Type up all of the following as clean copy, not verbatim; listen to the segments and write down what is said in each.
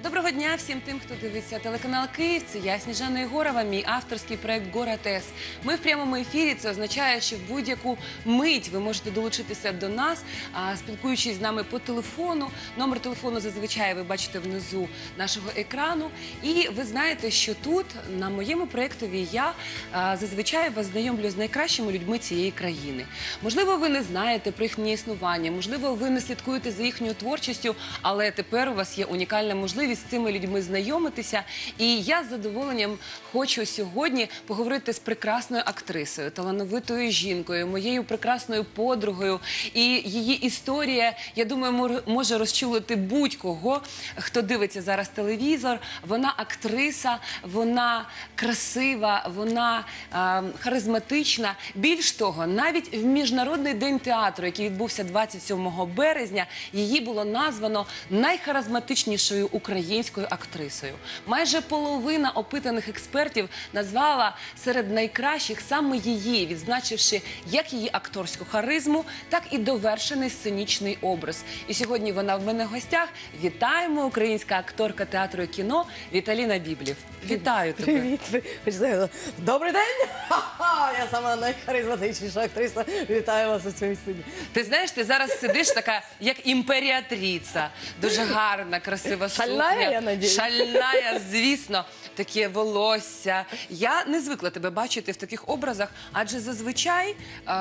Доброго дня всім тим, хто дивиться телеканал «Київ». Це я, Сніжана Єгорова, мій авторський проект «Город.С». Ми в прямому ефірі, це означає, що в будь-яку мить ви можете долучитися до нас, спілкуючись з нами по телефону. Номер телефону зазвичай ви бачите внизу нашого екрану. І ви знаєте, що тут, на моєму проєктові, я зазвичай вас знайомлю з найкращими людьми цієї країни. Можливо, ви не знаєте про їхнє існування, можливо, ви не слідкуєте за їхньою творчістю, але тепер у вас є унікальна можливість з цими людьми знайомитися. І я з задоволенням хочу сьогодні поговорити з прекрасною актрисою, талановитою жінкою, моєю прекрасною подругою. І її історія, я думаю, може розчулити будь-кого, хто дивиться зараз телевізор. Вона актриса, вона красива, вона харизматична. Більш того, навіть в Міжнародний день театру, який відбувся 27 березня, її було названо найхаризматичнішою українською актрисою. Майже половина опитаних експертів назвала серед найкращих саме її, відзначивши як її акторську харизму, так і довершений сценічний образ. І сьогодні вона в мене в гостях. Вітаємо, українська акторка театру і кіно Віталіна Біблів. Вітаю тебе. Привіт. Добрий день! Я сама найхаризматичніша актриса. Вітаю вас у цьому студії. Ти знаєш, ти зараз сидиш така, як імперіатриця. Дуже гарна, красива сукня. Шальная, я надіюсь. Шальная, звісно. Таке волосся. Я не звикла тебе бачити в таких образах, адже зазвичай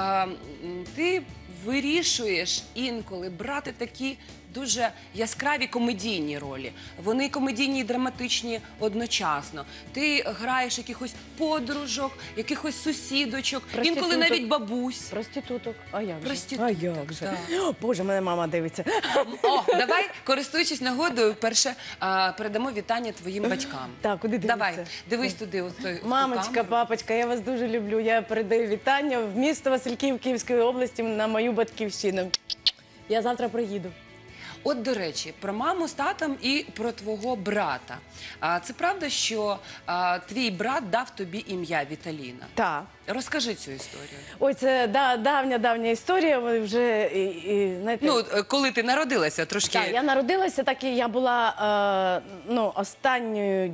ти вирішуєш інколи брати такі дуже яскраві комедійні ролі. Вони комедійні і драматичні одночасно. Ти граєш якихось подружок, якихось сусідочок, інколи навіть бабусь. Проституток. А як же? Проституток, А як же? да. О, Боже, мене мама дивиться. О, давай, користуючись нагодою, перше передамо вітання твоїм батькам. Так, куди дивитися? Давай, дивись туди. От, в ту Мамочка, камеру. папочка, я вас дуже люблю. Я передаю вітання в місто Васильків Київської області на мою батьківщину. Я завтра приїду. От, до речі, про маму з татом і про твого брата. Це правда, що твій брат дав тобі ім'я Віталіна? Так. Розкажи цю історію. Ой, це давня історія. Ви вже, знаєте... Ну, коли ти народилася, трошки... Так, я народилася, так і я була останньою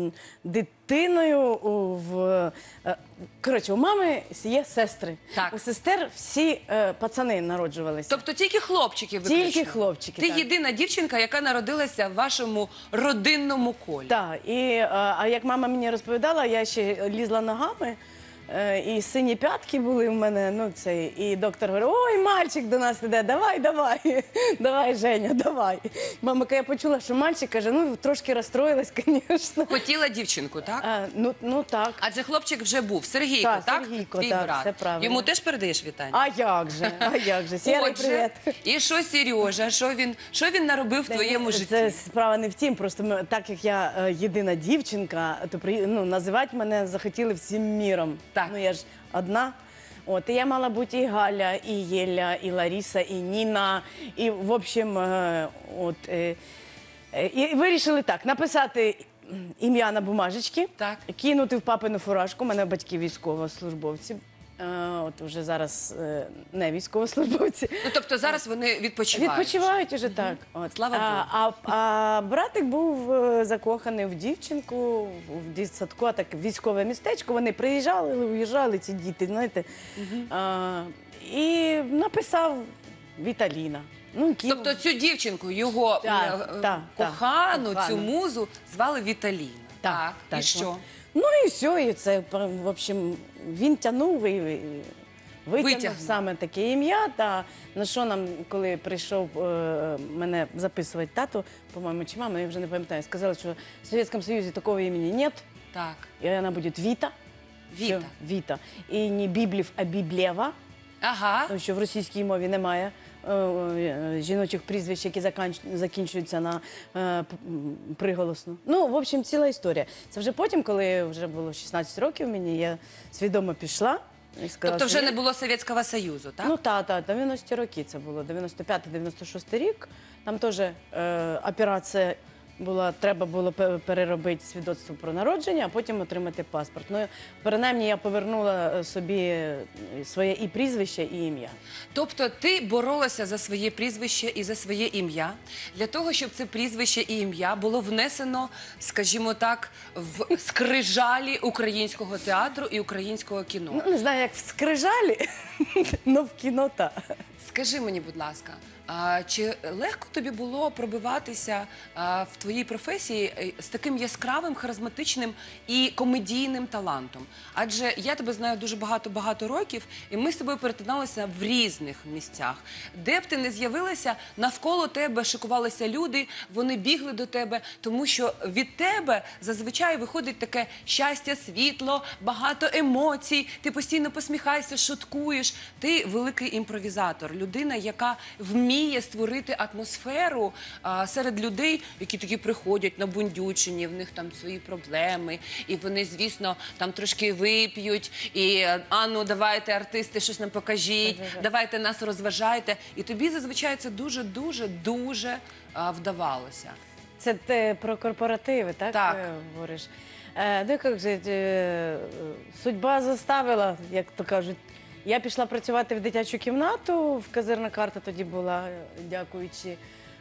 дитиною коротше, у мами є сестри. Так. У сестер всі пацани народжувалися. Тобто тільки хлопчики виключно? Тільки хлопчики, Ти так. єдина дівчинка, яка народилася в вашому родинному колі. Так, а як мама мені розповідала, я ще лізла ногами, і сині п'ятки були в мене, і доктор говорить: ой, мальчик до нас іде, давай, Женя, давай. Мама, коли я почула, що мальчик, каже, трошки розстроїлась, звісно. Хотіла дівчинку, так? Так. Адже хлопчик вже був, Сергійко, Так, так? Сергійко, Твій так, брат. все правильно. Йому теж передаєш вітання? А як же, Сєрий, Отже, привіт. і що Сережа, що він наробив в твоєму житті? Це справа не в тім, просто так як я єдина дівчинка, то називати мене захотіли всім міром. Так. Я ж одна. І я мала бути і Галя, і Єля, і Лариса, і Ніна, і, в общем, і вирішили так, написати ім'я на бумажечки, Так. кинути в папину фуражку, у мене батьки військовослужбовці. Вже зараз не військовослужбовці. Тобто зараз вони відпочивають? Відпочивають уже так. Слава Богу. А братик був закоханий в дівчинку, в дитсадку, так військове містечко. Вони приїжджали, уїжджали, ці діти, знаєте. І написав Віталіна. Тобто цю дівчинку, його кохану, цю музу, звали Віталіна. Так. І що? І все, і це, в общем, він тягнув і витягнув саме таке ім'я. На що нам, коли прийшов мене записувати тато, по-моєму, чи мама, я вже не пам'ятаю, сказали, що в Совєтському Союзі такого імені нет. Так. І вона буде Віта. Віта. Віта. І не Біблів, а Біблєва. Ага. Тому що в російській мові немає жіночих прізвищ, які закінчуються на приголосну. В общем, ціла історія. Це вже потім, коли вже було 16 років мені, я свідомо пішла. Тобто вже не було Совєтського Союзу, так? Так, 90-ті роки це було, 95-96 рік. Там теж операція треба було переробити свідоцтво про народження, а потім отримати паспорт. Ну, принаймні, я повернула собі своє і прізвище, і ім'я. Тобто ти боролася за своє прізвище і за своє ім'я для того, щоб це прізвище і ім'я було внесено, скажімо так, в скрижалі українського театру і українського кіно. Ну, не знаю, як в Скрижалі, але в кіно так. Скажи мені, будь ласка, чи легко тобі було пробиватися в твоїй професії з таким яскравим, харизматичним і комедійним талантом? Адже я тебе знаю дуже багато років, і ми з тобою перетиналися в різних місцях. Де б ти не з'явилася, навколо тебе шикувалися люди, вони бігли до тебе, тому що від тебе зазвичай виходить таке щастя, світло, багато емоцій, ти постійно посміхаєшся, шуткуєш. Ти великий імпровізатор, людина, яка вміє створити атмосферу серед людей, які такі приходять набундючені, в них там свої проблеми, і вони, звісно, там трошки вип'ють, і «Ану, давайте, артисти, щось нам покажіть, давайте нас розважайте». І тобі зазвичай це дуже вдавалося. Це ти про корпоративи, так? Так. Говориш? Ну, як же, судьба заставила, як то кажуть. Я пішла працювати в дитячу кімнату, вказирна карта тоді була, дякуючи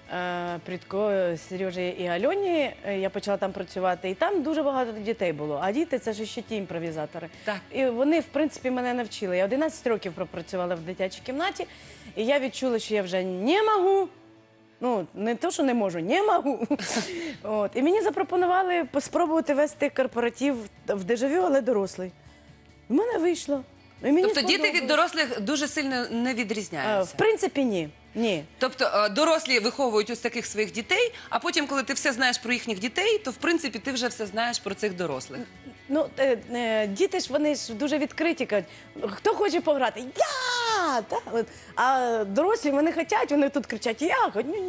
Прідко, Сережі і Альоні. Я почала там працювати, і там дуже багато дітей було. А діти – це ж ще ті імпровізатори. Так. І вони, в принципі, мене навчили. Я 11 років пропрацювала в дитячій кімнаті, і я відчула, що я вже не можу. Ну, не то, що не можу, не можу. От. І мені запропонували спробувати вести корпоратив в дежавю, але дорослий. У мене вийшло. І мені Тобто діти від сподобалось. дорослих дуже сильно не відрізняються? В принципі, ні. Ні. Тобто дорослі виховують ось таких своїх дітей, а потім, коли ти все знаєш про їхніх дітей, то, в принципі, ти вже все знаєш про цих дорослих. Ну, діти ж, вони ж дуже відкриті, кажуть, хто хоче пограти? Я! Так? От. А дорослі, вони хочуть, вони тут кричать, я!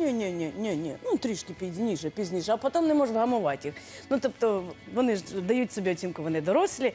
Ні, ну трішки пізніше, а потім не можуть вгамувати їх. Ну, тобто, вони ж дають собі оцінку, вони дорослі,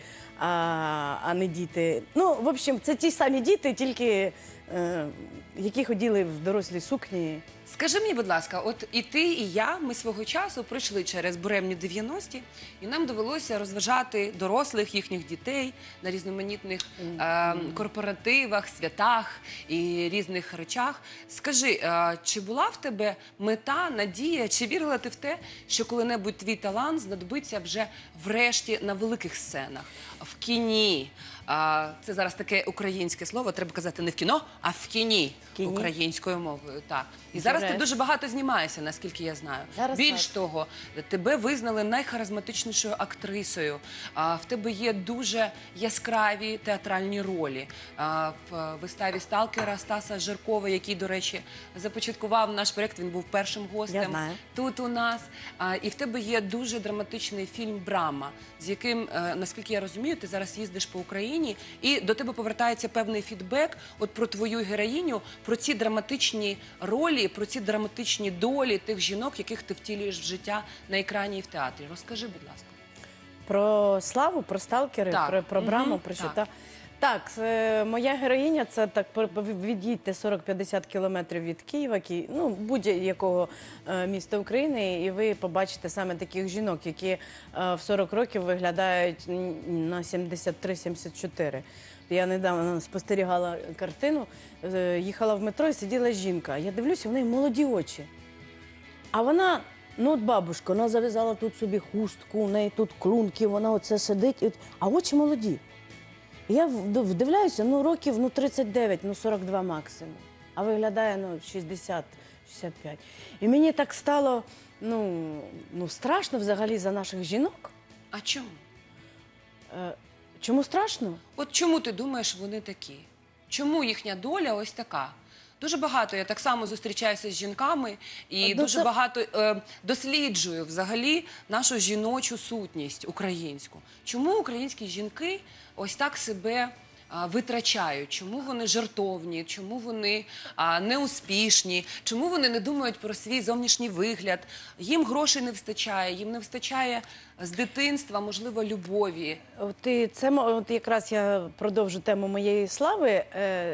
а не діти. Ну, в общем, це ті самі діти, тільки які ходили в дорослій сукні. Скажи мені, будь ласка, от і ти, і я, ми свого часу пройшли через буремні 90-ті, і нам довелося розважати дорослих, їхніх дітей на різноманітних корпоративах, святах і різних речах. Скажи, чи була в тебе мета, надія, чи вірила ти в те, що коли-небудь твій талант знадобиться вже врешті на великих сценах, в кіні? Це зараз таке українське слово, треба казати не в кіно, а в кіні, українською мовою. Так. І зараз ти дуже багато знімаєшся, наскільки я знаю. Зараз Більш так. того, тебе визнали найхаризматичнішою актрисою. В тебе є дуже яскраві театральні ролі. В виставі «Сталкера» Стаса Жиркова, який, до речі, започаткував наш проєкт, він був першим гостем Я знаю. тут у нас. І в тебе є дуже драматичний фільм «Брама», з яким, наскільки я розумію, ти зараз їздиш по Україні, і до тебе повертається певний фідбек от про твою героїню, про ці драматичні ролі, про ці драматичні долі тих жінок, яких ти втілюєш в життя на екрані і в театрі. Розкажи, будь ласка. Про славу, про сталкери, Так. про Браму, Мгм. про що Так. та. Так, моя героїня, це так, від'їдьте 40-50 кілометрів від Києва, ну, будь-якого міста України, і ви побачите саме таких жінок, які в 40 років виглядають на 73-74. Я недавно спостерігала картину, їхала в метро і сиділа жінка. Я дивлюся, в неї молоді очі. А вона, ну от бабушка, вона зав'язала тут собі хустку, в неї тут клунки, вона оце сидить, а очі молоді. Я вдивляюся, ну років 39, 42 максимум, а виглядає 60-65. І мені так стало страшно взагалі за наших жінок. А чому? Чому страшно? От чому ти думаєш, вони такі? Чому їхня доля ось така? Дуже багато, я так само зустрічаюся з жінками і дуже багато досліджую взагалі нашу жіночу сутність українську. Чому українські жінки ось так себе витрачають? Чому вони жертовні? Чому вони неуспішні? Чому вони не думають про свій зовнішній вигляд? Їм грошей не вистачає, їм не вистачає з дитинства, можливо, любові. От якраз я продовжу тему моєї слави.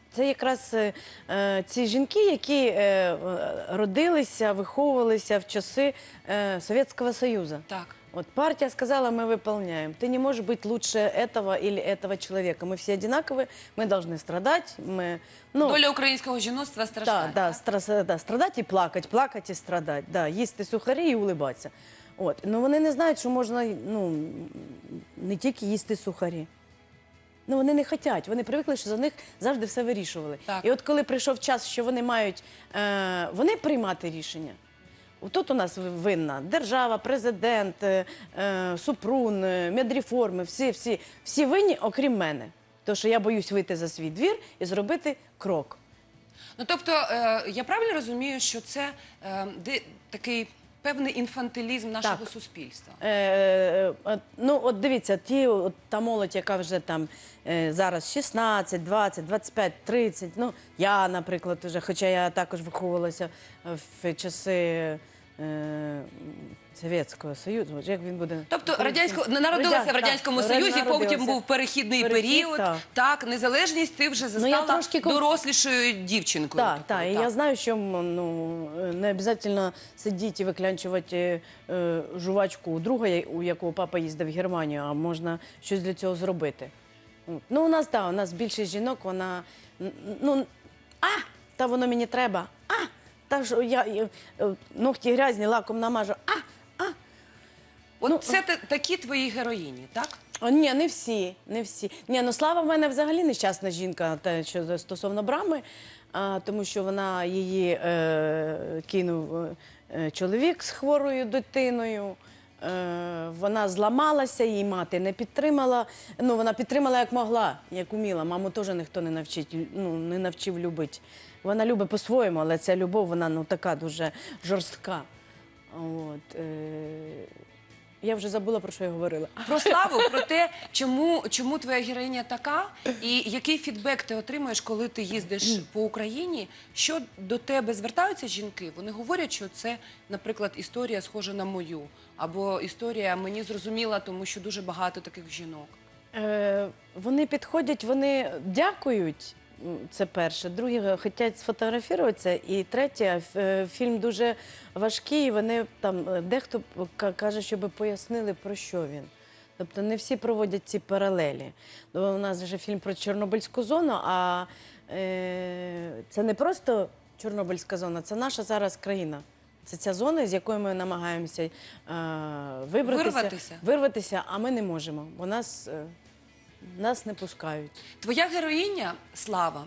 це якраз ці жінки, які родилися, виховувалися в часи Совєтського Союзу. Так. Вот партия сказала, мы выполняем. Ты не можешь быть лучше этого или этого человека. Мы все одинаковые, мы должны страдать. Доля українського жіноцтва страждає. Да, страдать і плакати, плакати і страдати. Да, їсти сухарі і улибатися. От. Ну, вони не знають, що можна не тільки їсти сухарі. Ну, вони не хочуть, вони привикли, що за них завжди все вирішували. Так. І от коли прийшов час, що вони мають вони приймати рішення, тут у нас винна держава, президент, Супрун, медреформи, всі винні, окрім мене. Тому що я боюсь вийти за свій двір і зробити крок. Ну, тобто, я правильно розумію, що це такий певний інфантилізм нашого суспільства? Ну, от дивіться, та молодь, яка вже там зараз 16, 20, 25, 30, ну, я, наприклад, вже, хоча я також виховувалася в часи Совєтського Союзу, як він буде? Тобто народилася в Радянському Союзі, потім був перехідний період, так, незалежність ти вже застала дорослішою дівчинкою. Так, і я знаю, що не обов'язково сидіти і виклянчувати жувачку у друга, у якого папа їздив в Германію, а можна щось для цього зробити. Ну, у нас більшість жінок, вона, та воно мені треба, та ж я ногті грязні, лаком намажу, От це такі твої героїні, так? Ні, не всі. Ні, ну Слава в мене взагалі нещасна жінка, те, що стосовно Брами, тому що її кинув чоловік з хворою дитиною. Вона зламалася, її мати не підтримала. Ну, вона підтримала як могла, як уміла. Маму теж ніхто не навчив любити. Вона любить по-своєму, але ця любов, вона така дуже жорстка. Я вже забула, про що я говорила. Про Славу, про те, чому твоя героїня така, і який фідбек ти отримуєш, коли ти їздиш по Україні, що до тебе звертаються жінки? Вони говорять, що це, наприклад, історія схожа на мою, або історія мені зрозуміла, тому що дуже багато таких жінок. Вони підходять, вони дякують. Це перше. Друге, хочуть сфотографуватися. І третє, фільм дуже важкий, вони там, дехто каже, щоб пояснили, про що він. Тобто не всі проводять ці паралелі. У нас вже фільм про Чорнобильську зону, а це не просто Чорнобильська зона, це наша зараз країна. Це ця зона, з якої ми намагаємося вирватися, а ми не можемо, бо нас не пускають. Твоя героїня Слава,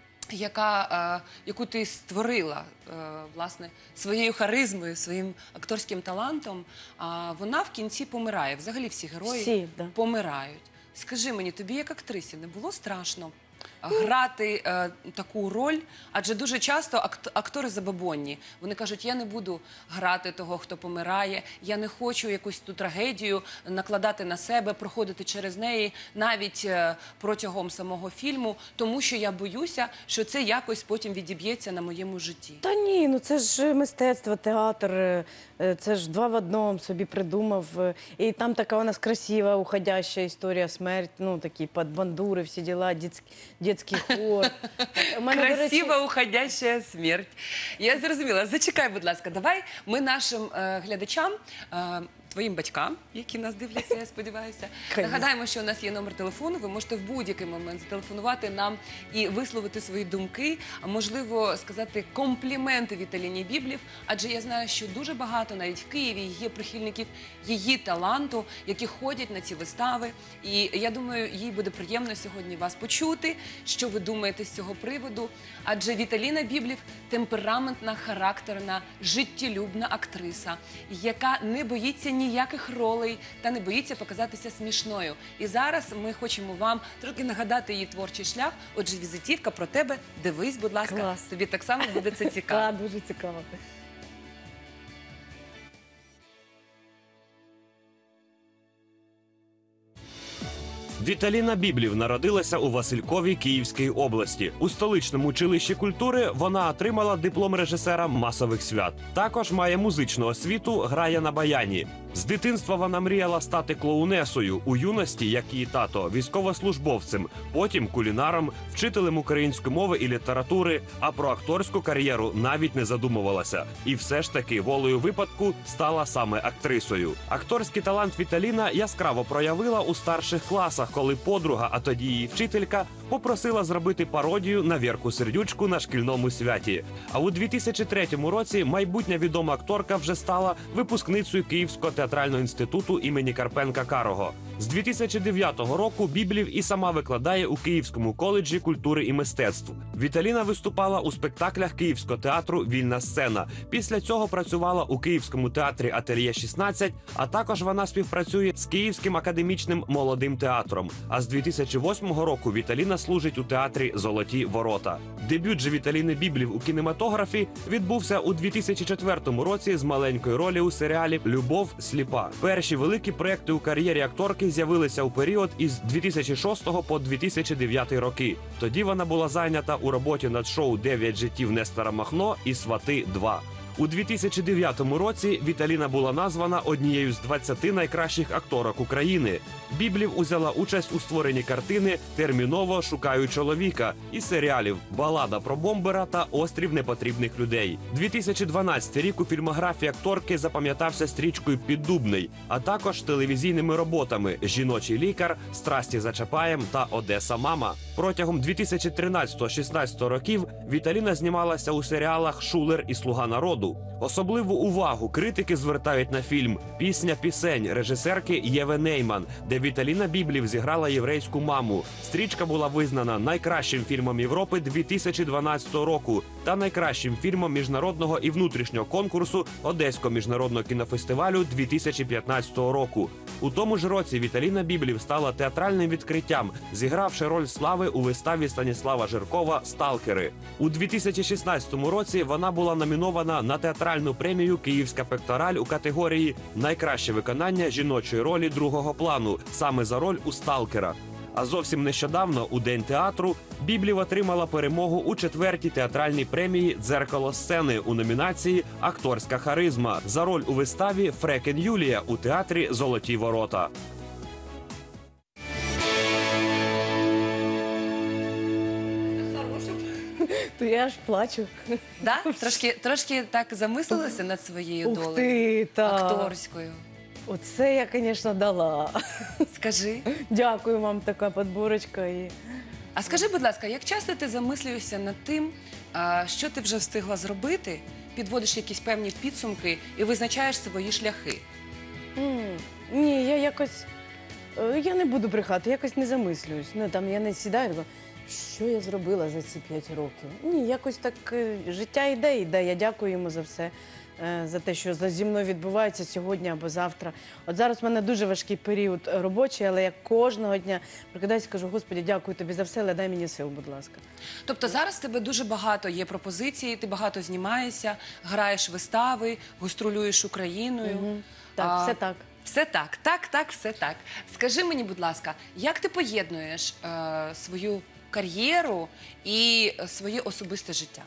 яку ти створила, власне, своєю харизмою, своїм акторським талантом, вона в кінці помирає. Взагалі всі герої помирають. Скажи мені, тобі як актрисі не було страшно грати таку роль? Адже дуже часто актори забобонні. Вони кажуть, я не буду грати того, хто помирає, я не хочу якусь ту трагедію накладати на себе, проходити через неї навіть протягом самого фільму, тому що я боюся, що це якось потім відіб'ється на моєму житті. Та ні, ну це ж мистецтво, театр, це ж два в одному собі придумав. І там така у нас красива, уходяща історія, смерть, ну такі подбандури, всі діла, дитячий хор. Красива, уходящая смерть. Я зрозуміла. Зачекай, будь ласка, давай ми нашим глядачам, твоїм батькам, які нас дивляться, я сподіваюся, нагадаємо, що у нас є номер телефону, ви можете в будь-який момент зателефонувати нам і висловити свої думки, а можливо сказати компліменти Віталіні Біблів, адже я знаю, що дуже багато навіть в Києві є прихильників її таланту, які ходять на ці вистави, і я думаю, їй буде приємно сьогодні вас почути, що ви думаєте з цього приводу, адже Віталіна Біблів – темпераментна, характерна, життєлюбна актриса, яка не боїться ніяких ролей та не боїться показатися смішною. І зараз ми хочемо вам трохи нагадати її творчий шлях. Отже, візитівка про тебе. Дивись, будь ласка. Клас. Тобі так само буде це цікаво. Так, дуже цікаво. Віталіна Біблів народилася у Василькові Київської області. У столичному училищі культури вона отримала диплом режисера масових свят. Також має музичну освіту, грає на баяні. З дитинства вона мріяла стати клоунесою. У юності, як її тато, військовослужбовцем, потім кулінаром, вчителем української мови і літератури, а про акторську кар'єру навіть не задумувалася. І все ж таки волею випадку стала саме актрисою. Акторський талант Віталіна яскраво проявила у старших класах, коли подруга, а тоді її вчителька, попросила зробити пародію на Вірку Сердючку на шкільному святі. А у 2003 році майбутня відома акторка вже стала випускницею Київського театрального інституту імені Карпенка-Карого. З 2009 року Біблів і сама викладає у Київському коледжі культури і мистецтв. Віталіна виступала у спектаклях Київського театру «Вільна сцена». Після цього працювала у Київському театрі «Ательє 16», а також вона співпрацює з Київським академічним молодим театром. А з 2008 року Віталіна служить у театрі «Золоті ворота». Дебют же Віталіни Біблів у кінематографі відбувся у 2004 році з маленької ролі у серіалі «Любов сліпа». Перші великі проекти у кар'єрі акторки з'явилися у період із 2006 по 2009 роки. Тоді вона була зайнята у роботі над шоу «9 життів Нестора Махно» і «Свати 2». У 2009 році Віталіна була названа однією з 20 найкращих акторок України. Біблів узяла участь у створенні картини «Терміново шукаю чоловіка» і серіалів «Балада про бомбера» та «Острів непотрібних людей». 2012 рік у фільмографії акторки запам'ятався стрічкою «Піддубний», а також телевізійними роботами «Жіночий лікар», «Страсті за Чапаєм» та «Одеса мама». Протягом 2013-16 років Віталіна знімалася у серіалах «Шулер» і «Слуга народу». Особливу увагу критики звертають на фільм «Пісня пісень» режисерки Єви Нейман, де Віталіна Біблів зіграла єврейську маму. Стрічка була визнана найкращим фільмом Європи 2012 року та найкращим фільмом міжнародного і внутрішнього конкурсу Одеського міжнародного кінофестивалю 2015 року. У тому ж році Віталіна Біблів стала театральним відкриттям, зігравши роль Слави у виставі Станіслава Жиркова «Сталкери». У 2016 році вона була номінована на театральну премію «Київська пектораль» у категорії «Найкраще виконання жіночої ролі другого плану» саме за роль у «Сталкерах». А зовсім нещодавно, у День театру, Біблів отримала перемогу у 4-й театральній премії «Дзеркало сцени» у номінації «Акторська харизма» за роль у виставі «Фрекен Юлія» у театрі «Золоті ворота». То я аж плачу. Да? Трошки так замислилася над своєю Ух долею ти, так. акторською. Оце я, звісно, дала. Скажи. Дякую вам, така подборочка. А скажи, будь ласка, як часто ти замислюєшся над тим, що ти вже встигла зробити, підводиш якісь певні підсумки і визначаєш свої шляхи? Ні, я якось, я не буду брехати, якось не замислююсь. Ну, там, я не сідаю, думаю, що я зробила за ці 5 років. Ні, якось так життя йде. Я дякую йому за все, за те, що зі мною відбувається сьогодні або завтра. От зараз в мене дуже важкий період робочий, але я кожного дня прокидаюся і кажу, Господи, дякую тобі за все, але дай мені сил, будь ласка. Тобто зараз в тебе дуже багато є пропозицій, ти багато знімаєшся, граєш вистави, гастролюєш Україною. Так, все так. Все так, все так. Скажи мені, будь ласка, як ти поєднуєш свою кар'єру і своє особисте життя?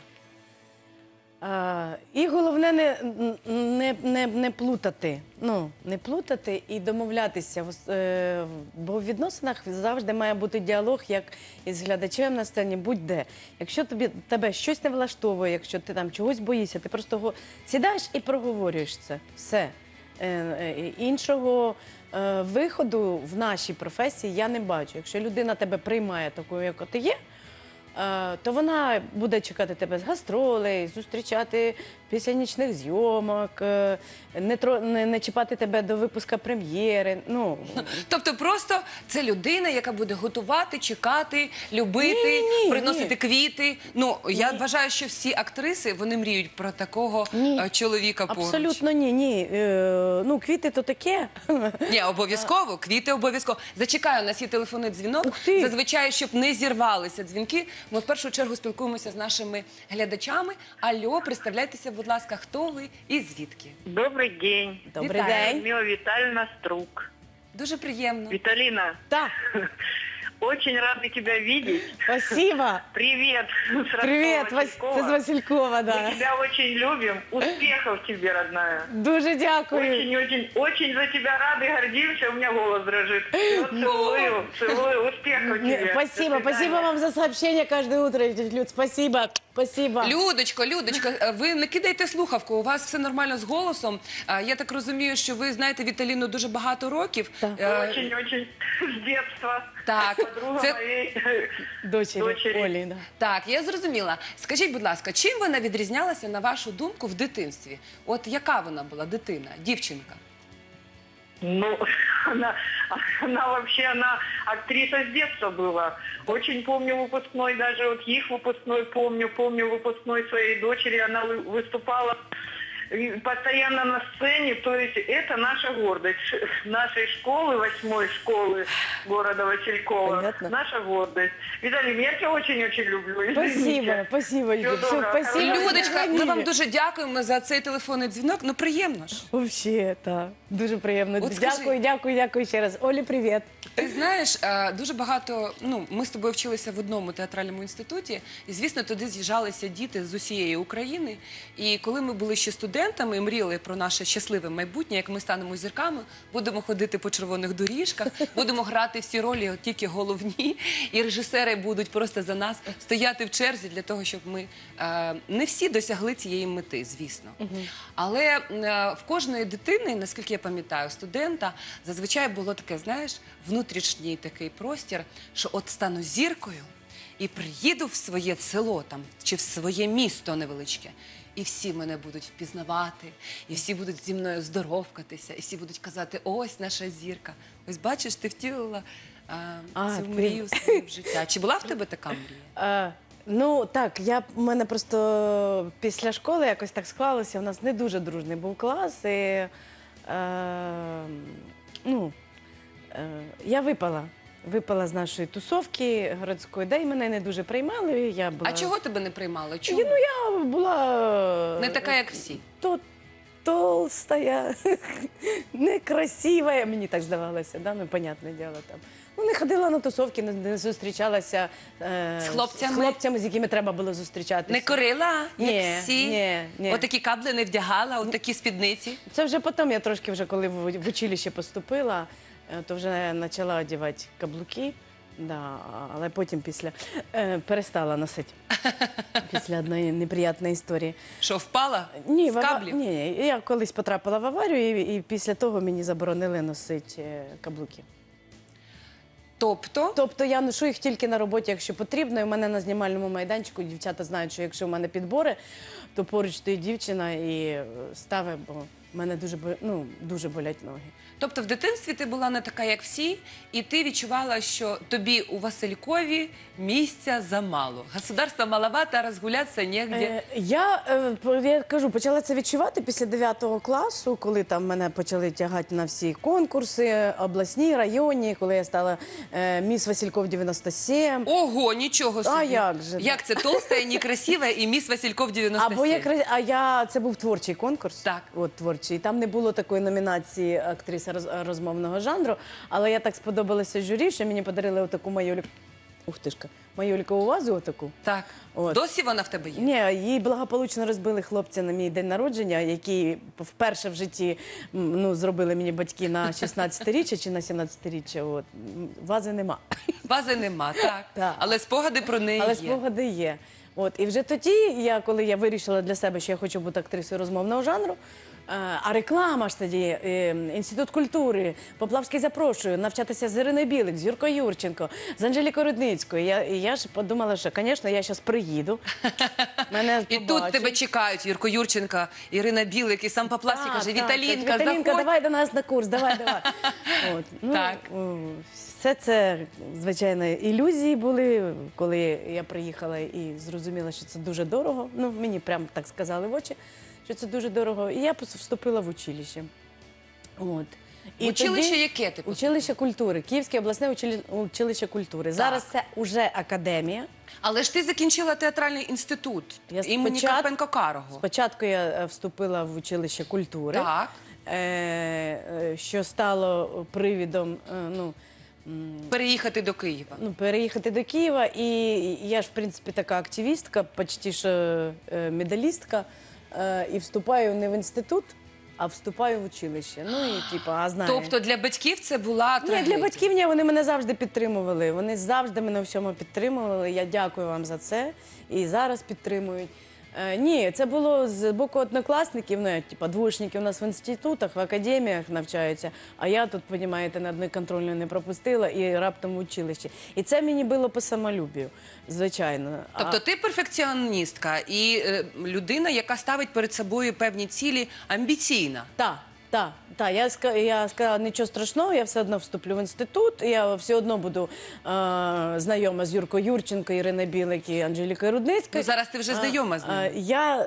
І головне не плутати. Ну, не плутати і домовлятися. Бо в відносинах завжди має бути діалог, як із глядачем на сцені, будь-де. Якщо тебе щось не влаштовує, якщо ти там чогось боїшся, ти просто сідаєш і проговорюєш це. Все. Іншого виходу в нашій професії я не бачу. Якщо людина тебе приймає такою, як ти є, то вона буде чекати тебе з гастролей, зустрічати після нічних зйомок, не чіпати тебе до випуска прем'єри. Ну. Тобто просто це людина, яка буде готувати, чекати, любити, приносити квіти. Ну, я вважаю, що всі актриси, вони мріють про такого чоловіка поруч. Абсолютно ні. Ну, квіти то таке. Ні, обов'язково, квіти обов'язково. Зачекаю, у нас є телефонний дзвінок. Зазвичай, щоб не зірвалися дзвінки, ми в першу чергу спілкуємося з нашими глядачами. Алло, представляйтеся, будь ласка, хто ви і звідки? Добрий день. Добрий день. Людмила Віталіївна Струк. Дуже приємно. Віталіна, Так. очень рады тебя видеть. Спасибо. Привет. с Привет, Василькова. це з Василькова, Мы да. тебя очень любим. Успехов тебе, родная. Дуже дякую. Очень за тебя рады, гордимся. У меня голос дрожит. Вот, целую. Успехов тебе. Спасибо, До свидания. спасибо вам за сообщение каждое утро, тетя Люд. Спасибо, спасибо. Людочко, ви не кидайте слухавку, у вас все нормально з голосом. Я так розумію, що ви знаєте Віталіну дуже багато років. Так. Очень с детства. Так, Подруга це моей Дочері Олі, да. так, я зрозуміла. Скажіть, будь ласка, чим вона відрізнялася, на вашу думку, в дитинстві? От яка вона була дитина, дівчинка? Ну, она вообще, она актриса с детства была. Очень помню выпускной, даже вот их выпускной помню выпускной своей дочери, она выступала постоянно на сцене, то есть это наша гордость нашей школы, 8-й школы города Василькова. Понятно. Наша гордость. Виталий, я тебя очень-очень люблю. Извините. Спасибо, Люд. Всього Все, доброго. спасибо. Людочка, ми вам дуже дякуємо за цей телефонний дзвінок. Ну, приємно ж. Вообще, так. Дуже приємно. От скажи- Дякую ще раз. Олі, привіт. Ти знаєш, дуже багато, ми з тобою вчилися в одному театральному інституті, і, звісно, туди з'їжджалися діти з усієї України. І коли ми були ще студентами і мріяли про наше щасливе майбутнє, як ми станемо зірками, будемо ходити по червоних доріжках, будемо грати всі ролі, от тільки головні, і режисери будуть просто за нас стояти в черзі для того, щоб ми не всі досягли цієї мети, звісно. Але в кожної дитини, наскільки я пам'ятаю, студента, зазвичай було таке, знаєш, внутрішній такий простір, що от стану зіркою і приїду в своє село там, чи в своє місто невеличке, і всі мене будуть впізнавати, і всі будуть зі мною здоровкатися, і всі будуть казати, ось наша зірка. Ось бачиш, ти втілила цю ти- мрію свою в життя. Чи була в тебе така мрія? Ну так, у мене просто після школи якось так склалося. У нас не дуже дружний був клас. І, я випала з нашої тусовки городської, де й мене не дуже приймали. Я була... А чого тебе не приймали? Чому? Ну, я була... Не така, як всі. Толстая, некрасива, мені так здавалося, да? Ну, понятне діло там. Ну, не ходила на тусовки, не зустрічалася З хлопцями? з хлопцями, з якими треба було зустрічатися. Не корила, Ні, як всі? ні. Отакі кабли не вдягала, отакі спідниці? Це вже потім, я трошки вже коли в училище поступила, то вже почала одягати каблуки, да, але потім перестала носити після одної неприємної історії. Що, впала? Ні, з каблів? ні, я колись потрапила в аварію і після того мені заборонили носити каблуки. Тобто я ношу їх тільки на роботі, якщо потрібно. І в мене на знімальному майданчику дівчата знають, що якщо в мене підбори, то поруч стоїть дівчина і ставить, бо в мене дуже болять ноги. Тобто в дитинстві ти була не така, як всі, і ти відчувала, що тобі у Василькові місця замало. Государство маловато, а розгулятися негде. Я кажу, почала це відчувати після 9 класу, коли там мене почали тягати на всі конкурси, обласні, районні, коли я стала міс Васильков 97. Ого, нічого собі. А як же? Як це толста, некрасива і міс Васильков 97? Це був творчий конкурс. Так. От творчий. Там не було такої номінації актриса розмовного жанру, але я так сподобалася журі, що мені подарили отаку майолікову вазу отаку. Так. От. Досі вона в тебе є? Ні, її благополучно розбили хлопці на мій день народження, який вперше в житті зробили мені батьки на 16-річчя чи на 17-річчя. От. Вази нема. Вази нема, так. Так. Але спогади про неї Але є. спогади є. От, і вже тоді, коли я вирішила для себе, що я хочу бути актрисою розмовного жанру, а реклама ж тоді, Інститут культури, Поплавський запрошую, навчатися з Іриною Білик, з Юркою Юрченко, з Анжелікою Рудницькою. І я ж подумала, що, звісно, я зараз приїду, мене І тут побачать. тебе чекають Юрко Юрченко, Ірина Білик, і сам Поплавський каже, Віталінка, заходь. давай до нас на курс, давай. От, Так. Все це, звичайно, ілюзії були, коли я приїхала і зрозуміла, що це дуже дорого. Ну, мені прямо так сказали в очі, що це дуже дорого. І я вступила в училище. От. І Училище тоді- яке ти поступила? Училище культури, Київське обласне училище культури. Зараз це вже академія. Але ж ти закінчила театральний інститут Я імені Карпенко-Карого. Спочатку я вступила в училище культури. Так. Що стало привідом Переїхати до Києва. ну, переїхати до Києва. І я ж, в принципі, така активістка, почти що медалістка, і вступаю не в інститут, а вступаю в училище. Ну і типу, а знаєш. Тобто для батьків це була Ні, трагедія? для батьків ні, вони мене завжди підтримували. Вони завжди мене у всьому підтримували. Я дякую вам за це. І зараз підтримують. Ні, це було з боку однокласників, ну, типу, двоєчники у нас в інститутах, в академіях навчаються, а я тут, розумієте, на одної контрольної не пропустила і раптом в училищі. І це мені було по самолюбію, звичайно. Тобто ти перфекціоністка і людина, яка ставить перед собою певні цілі, амбіційна. Так. Я сказала, нічого страшного, я все одно вступлю в інститут, я все одно буду знайома з Юркою Юрченко, Іриною Білик і Анжелікою Рудницькою. Ну, зараз ти вже знайома з ними. Я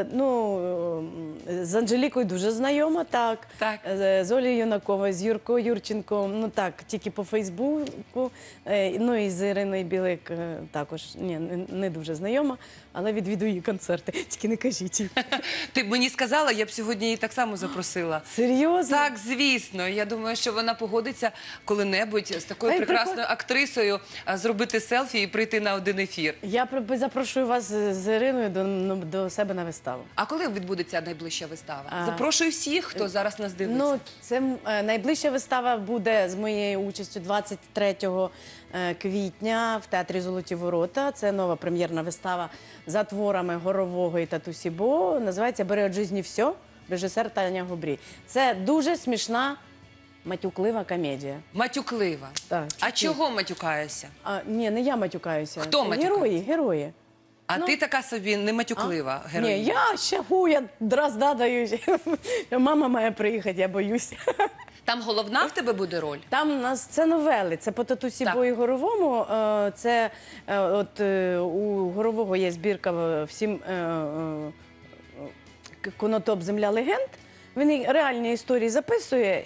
з Анжелікою дуже знайома, так. Так. З Олею Юнаковою, з Юркою Юрченко, ну так, тільки по Фейсбуку. Ну і з Іриною Білик також, ні, не дуже знайома, але відвідую її концерти, тільки не кажіть їй. Ти б мені сказала, я б сьогодні її так само запросила. Серйозно? Так, звісно. Я думаю, що вона погодиться коли-небудь з такою Ай, прекрасною актрисою зробити селфі і прийти на один ефір. Я запрошую вас з Іриною до себе на виставу. А коли відбудеться найближча вистава? Запрошую всіх, хто зараз нас дивиться. Ну, це найближча вистава буде з моєю участю 23 квітня в театрі «Золоті ворота». Це нова прем'єрна вистава за творами Горового і Татусі Бо. Називається «Бери от жизни все», режисер Таня Губрій. Це дуже смішна, матюклива комедія. Матюклива. Так, А чуть-чуть. чого матюкаєшся? Ні, не я матюкаюся. Хто матюкається? Герої. А ти така собі не матюклива героїня. Ні, я ще я дрозда даю. Мама має приїхати, я боюся. Там головна в тебе буде роль? Там у нас це новели, це по Татусі Так. Бо і Горовому. Це у Горового є збірка всім «Конотоп. Земля легенд». Він реальні історії записує,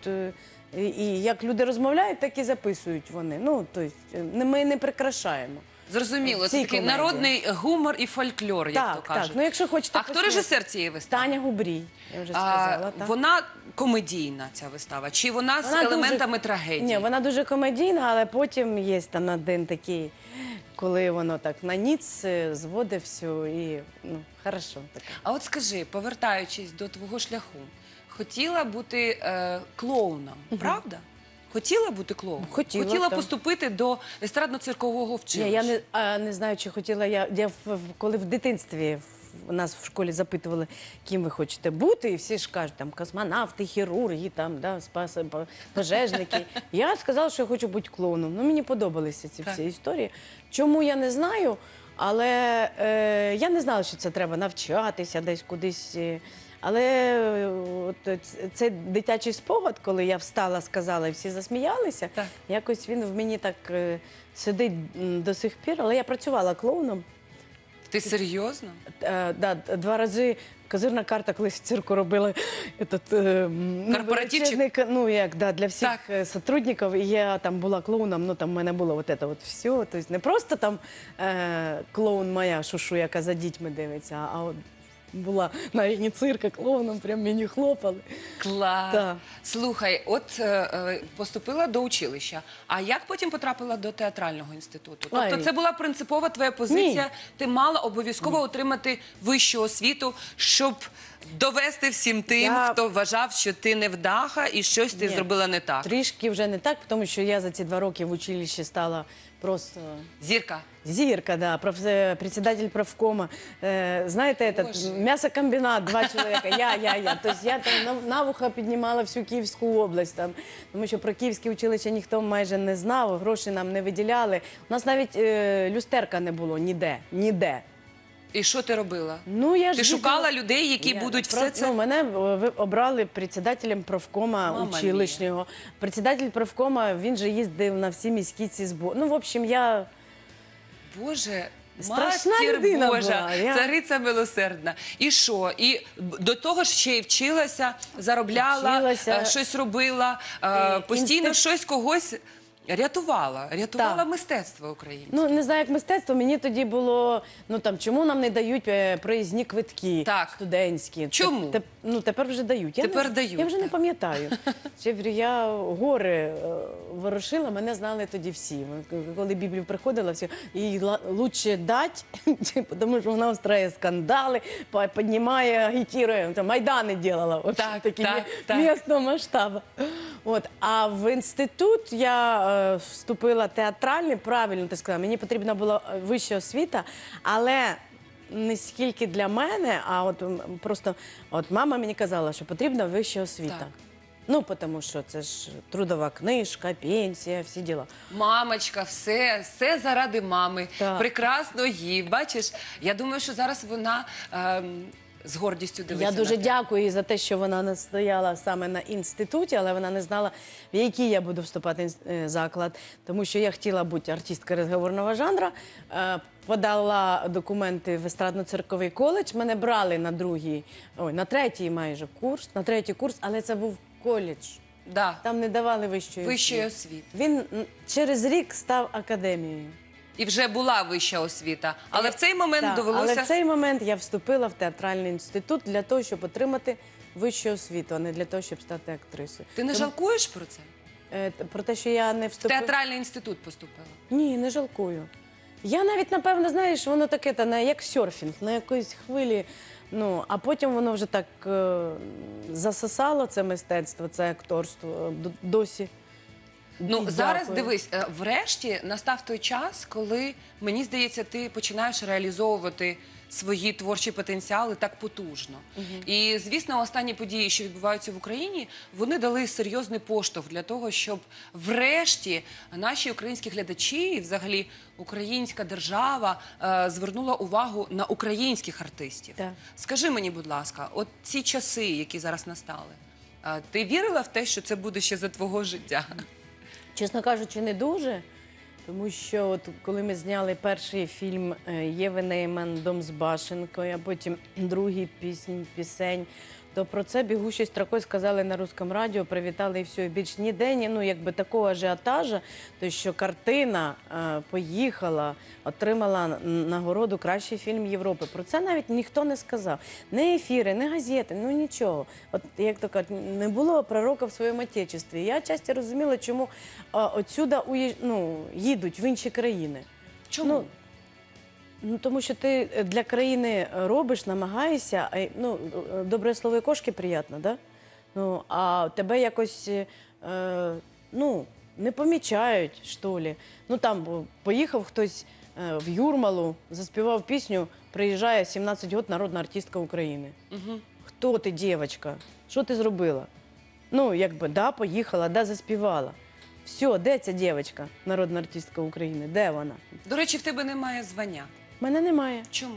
і як люди розмовляють, так і записують вони. Ну, тобто, ми не прикрашаємо. Зрозуміло, В цій це такий комедії. народний гумор і фольклор, як то Так, кажуть. ну якщо хочете А хто посміятися. режисер цієї вистави? Таня Губрій, я вже сказала. Так. Вона комедійна, ця вистава? Чи вона з Вона елементами дуже- трагедії? Ні, вона дуже комедійна, але потім є там один такий, коли воно так на ніц зводить все і, ну, хорошо. Таке. А от скажи, повертаючись до твого шляху, хотіла бути клоуном, правда? Хотіла бути клоуном? Хотіла, так. поступити до естрадно-циркового вчилища? Ні, я не знаю, чи хотіла коли в дитинстві нас в школі запитували, ким ви хочете бути, і всі ж кажуть, там, космонавти, хірурги, там, да, пожежники. Я сказала, що я хочу бути клоуном. Ну, мені подобалися ці Так. всі історії. Чому, я не знаю, але я не знала, що це треба навчатися десь кудись. Але цей дитячий спогад, коли я встала, сказала, і всі засміялися, Так. якось він в мені так сидить до сих пір. Але я працювала клоуном. Ти серйозно? Да, 2 рази козирна карта колись в цирку робила Корпоративчик? для всіх сотрудників. І я там була клоуном, ну там в мене було от все. Тобто не просто там клоун моя шушу, яка за дітьми дивиться, а от була на арені цирка клоуном, прям мені хлопали. Клас. Так. Слухай, от поступила до училища, а як потім потрапила до театрального інституту? Тобто Ой. це була принципова твоя позиція, Ні. ти мала обов'язково отримати вищу освіту, щоб довести всім тим, хто вважав, що ти невдаха і щось ти Ні. зробила не так. Трішки вже не так, тому що я за ці 2 роки в училищі стала просто... Зірка. Зирка, да, председатель правкома. Знаете, этот Боже. мясокомбинат, 2 человека, я. То есть я там на вухо піднімала всю Київську область, там, тому що про київське училище ніхто майже не знав, гроші нам не виділяли. У нас навіть люстерка не було ніде. І що ти робила? Ну, я ж Ти шукала людей, які будуть все це... Ну, мене обрали председателем правкома Мама училищного. Председатель правкома, він же їздив на всі міські ці збори. Ну, в общем, я... Боже, Страшна матір людина Божа, була. цариця милосердна. І що? І до того ж ще й вчилася, заробляла, Вчилася. щось робила, постійно щось когось рятувала Так. мистецтво українське. Ну, не знаю, як мистецтво, мені тоді було, ну там, чому нам не дають проїзні квитки Так. студентські? Чому? Ну, тепер вже дають. Тепер дають, Я вже не так. пам'ятаю. Я гори ворушила, мене знали тоді всі. Коли Біблію приходила, всі, їй лучше дать, тому що вона устраює скандали, піднімає, агітірує, там, майдани робила, Так, такі так. місного масштабу. От. А в інститут я вступила театральний, правильно ти сказала, мені потрібна була вища освіта, але не скільки для мене, а от просто от мама мені казала, що потрібна вища освіта. Так. Ну, тому що це ж трудова книжка, пенсія, всі діла. Мамочка, все заради мами. Так. Прекрасно їй. Бачиш, я думаю, що зараз вона з гордістю дивиться Я дуже на тебе. дякую їй за те, що вона настояла саме на інституті, але вона не знала, в який я буду вступати заклад, тому що я хотіла бути артисткою розговорного жанру, подала документи в естрадно-цирковий коледж, мене брали на третій майже курс, але це був коледж. Да. Там не давали вищої Вищої освіти. Він через рік став академією. І вже була вища освіта. Але в цей момент Так, довелося... Але в цей момент я вступила в театральний інститут для того, щоб отримати вищу освіту, а не для того, щоб стати актрисою. Ти не жалкуєш про це? Про те, що я не В вступила? театральний інститут поступила. Ні, не жалкую. Я навіть, напевно, знаєш, воно таке, як серфінг, на якоїсь хвилі. Ну, а потім воно вже так засосало, це мистецтво, це акторство досі. Ну, І зараз, дякую. дивись, врешті настав той час, коли, мені здається, ти починаєш реалізовувати свої творчі потенціали так потужно. І, звісно, останні події, що відбуваються в Україні, вони дали серйозний поштовх для того, щоб врешті наші українські глядачі і взагалі українська держава звернула увагу на українських артистів. Так. Скажи мені, будь ласка, от ці часи, які зараз настали, ти вірила в те, що це буде ще за твого життя? Чесно кажучи, не дуже. Тому що от, коли ми зняли перший фільм Єви Нейман «Дом з башенкою», а потім другий пісень, то про це бігущою строкою сказали на Русском радіо, привітали і все. І більш ніде, ну, якби такого ажіотажа, то що картина поїхала, отримала нагороду «Кращий фільм Європи». Про це навіть ніхто не сказав. Не ефіри, не газети, ну нічого. От, як то кажуть, не було пророка в своєму отечестві. Я часто розуміла, чому отсюда їдуть в інші країни. Чому? Ну, тому що ти для країни робиш, намагаєшся, добре слово і кошки приємно, да? Ну, а тебе якось, не помічають, що ли. Ну, там поїхав хтось в Юрмалу, заспівав пісню, приїжджає 17 років народна артистка України. Хто ти, дівчинка? Що ти зробила? Ну, якби, да, поїхала, да, заспівала. Все, де ця дівчинка, народна артистка України? Де вона? До речі, в тебе немає звання. Мене немає. Чому?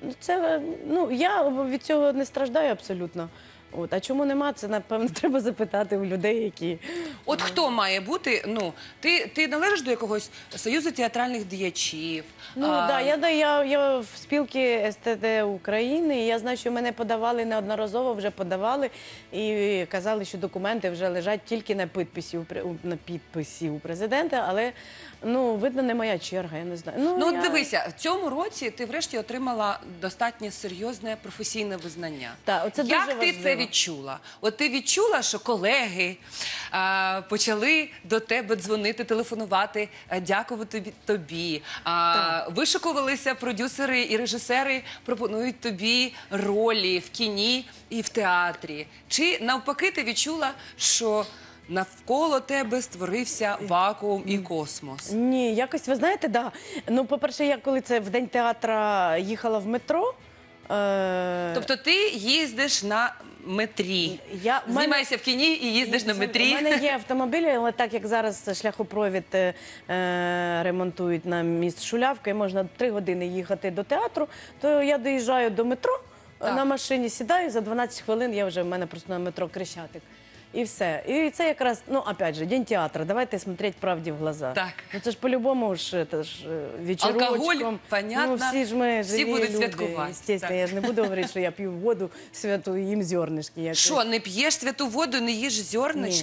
Я від цього не страждаю абсолютно. От. А чому нема, це, напевно, треба запитати у людей, які... От хто має бути, ти належиш до якогось союзу театральних діячів? Я в спілці СТД України, і я знаю, що мене подавали неодноразово, вже подавали, і казали, що документи вже лежать тільки на підписі у президента, але, видно, не моя черга, я не знаю. От дивися, в цьому році ти врешті отримала достатньо серйозне професійне визнання. Так, оце дуже Як ти важливо. це відчула? От ти відчула, що колеги почали до тебе дзвонити, телефонувати, дякувати тобі. Вишикувалися продюсери і режисери, пропонують тобі ролі в кіні і в театрі. Чи навпаки ти відчула, що навколо тебе створився вакуум і космос? Ні, якось, ви знаєте, да. Ну, по-перше, я коли це в День театра їхала в метро, Тобто ти їздиш на метрі, мене- знімаєшся в кіні і їздиш на метрі. У мене є автомобіль, але так як зараз шляхопровід ремонтують на міст Шулявка, і можна 3 години їхати до театру, то я доїжджаю до метро, Так. на машині сідаю, за 12 хвилин в мене просто на метро Крещатик. І все. І це якраз, опять же, День театра, давайте смотреть правді в глаза. Так. Ну це ж по-любому вечірочком. Алкоголь, понятно. Всі ж ми Всі живі будуть люди, святкувати. естественно. Так. Я ж не буду говорити, що я п'ю воду святу і їм зернишки. Що, не п'єш святу воду, не їш зернички?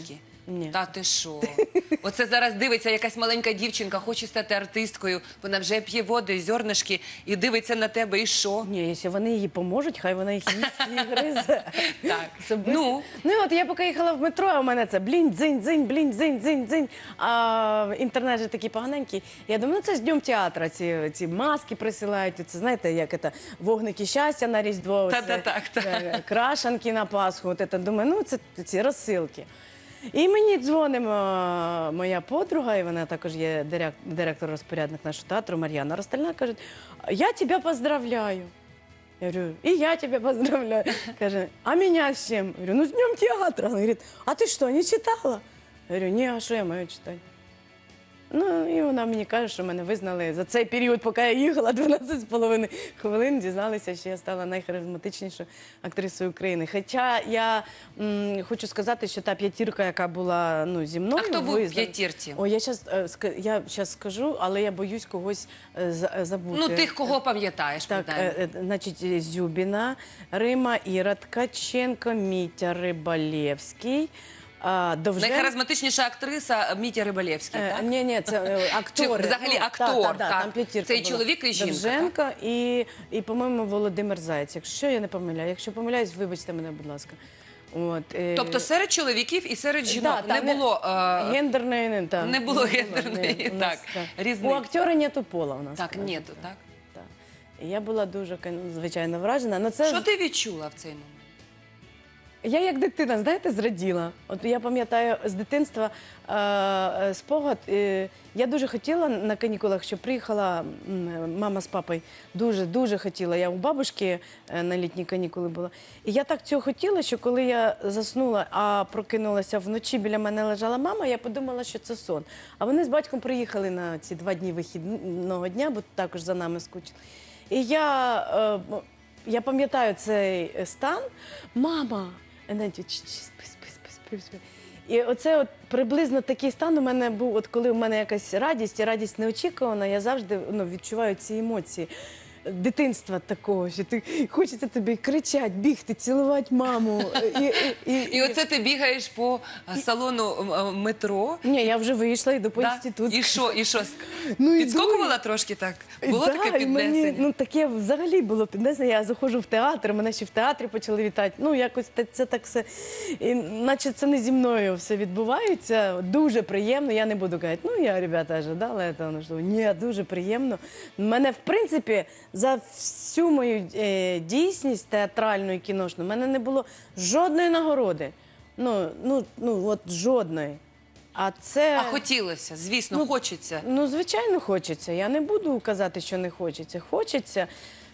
Ні. Та ти що? Оце зараз дивиться якась маленька дівчинка, хоче стати артисткою, вона вже п'є воду, зернишки, і дивиться на тебе, і що? Ні, якщо вони їй поможуть, хай вона їх їсть і гризе. Так. Ну і от я поки їхала в метро, а у мене це блін, дзинь, дзинь, блін, дзинь, дзинь, дзинь. А інтернет же такий поганенький. Я думаю, ну це ж Днем театра, ці маски присилають, це знаєте, як це, вогники щастя на Різдво, Так. крашанки на Пасху. От це, думаю, ну це ці розсилки. І мені дзвонить моя подруга, і вона також є директор-розпорядник нашого театру, Мар'яна Ростальна, каже, я тебе поздравляю. Я говорю, и я тебя поздравляю. Каже, а меня с чем? Я говорю, ну с Днем театра. Она говорит, а ты что, не читала? Я говорю, ні, а що я маю читати? Ну, і вона мені каже, що мене визнали за цей період, поки я їхала, 12,5 хвилин, дізналися, що я стала найхаризматичнішою актрисою України. Хоча я хочу сказати, що та п'ятірка, яка була зі мною... А хто був в визнана- п'ятірці? Ой, я зараз скажу, але я боюсь когось забути. Ну, тих, кого пам'ятаєш, Так, принаймні. значить, Зюбіна, Рима, Іра Ткаченко, Мітя Рибалєвський, Довженко. Найхаризматичніша актриса Мітя Рибалєвський, так? Ні, це актори. Чи взагалі Ну, актор, та, так? там п'ятірка Це і була. чоловік, і жінка, Довженко і, по-моєму, Володимир Заєць. Якщо я не помиляю. Якщо помиляюсь, вибачте мене, будь ласка. От, Тобто серед чоловіків і серед жінок да, не було... гендерної, не було гендерної, ні, у нас, так, У різниці. актера нету пола у нас. Так, скажімо. нету, так? Так. І я була дуже, звичайно, вражена. Но це... Що ти відчула в цей момент? Я як дитина, знаєте, зраділа. От я пам'ятаю з дитинства спогад. Я дуже хотіла на канікулах, щоб приїхала мама з папою. Дуже хотіла. Я у бабушки на літні канікули була. І я так цього хотіла, що коли я заснула, а прокинулася вночі, біля мене лежала мама, я подумала, що це сон. А вони з батьком приїхали на ці 2 дні вихідного дня, бо також за нами скучили. І я пам'ятаю цей стан. Мама! Спи. І оце от приблизно такий стан у мене був, от коли у мене якась радість, і радість неочікувана, я завжди відчуваю ці емоції дитинства такого, що ти хочеться тобі кричати, бігти, цілувати маму. І оце ти бігаєш по салону метро. Ні, я вже вийшла, йду по Да? інститутську. І що? Ну, йду, Підскокувала трошки так? Було да, таке і мені, піднесення? таке взагалі було піднесення. Я заходжу в театр, мене ще в театрі почали вітати. Ну, якось це так все. І, наче це не зі мною все відбувається. Дуже приємно. Я не буду казати, я, ребята, ожидала цього. Ні, дуже приємно. Мене, в принципі, за всю мою дійсність театральну і кіношну, в мене не було жодної нагороди. От жодної. А хотілося, звісно, хочеться. Ну, звичайно, хочеться. Я не буду казати, що не хочеться. Хочеться.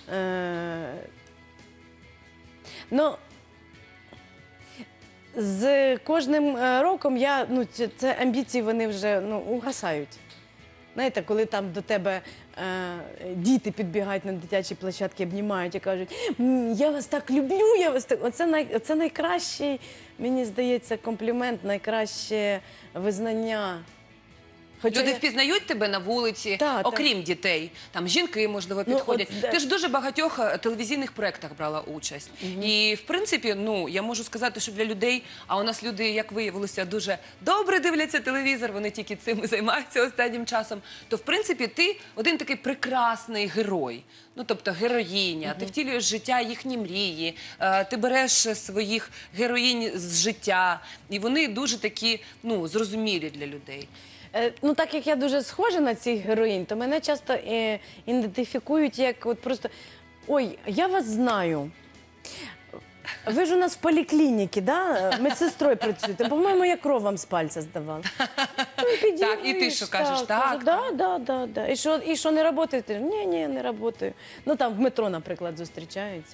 З кожним роком це амбіції, вони вже угасають. Знаєте, коли там до тебе діти підбігають на дитячі площадки, обнімають і кажуть, я вас так люблю, я вас так... Оце найкращий, мені здається, комплімент, найкраще визнання. Люди впізнають тебе на вулиці, Так. окрім дітей. Там жінки, можливо, підходять. Ти ж в дуже багатьох телевізійних проєктах брала участь. І, в принципі, я можу сказати, що для людей, а у нас люди, як виявилося, дуже добре дивляться телевізор, вони тільки цим і займаються останнім часом, то, в принципі, ти один такий прекрасний герой. Тобто героїня, ти втілюєш життя, їхні мрії, ти береш своїх героїнь з життя, і вони дуже такі, зрозумілі для людей. Так як я дуже схожа на цих героїнь, то мене часто ідентифікують як от просто «Ой, я вас знаю, ви ж у нас в поліклініці, да? Медсестрою працюєте, по-моєму, я кров вам з пальця здавала». Так, і ти що кажеш? Так. Да. І що, не працюєте? Ні, не працюю. Там в метро, наприклад, зустрічаються.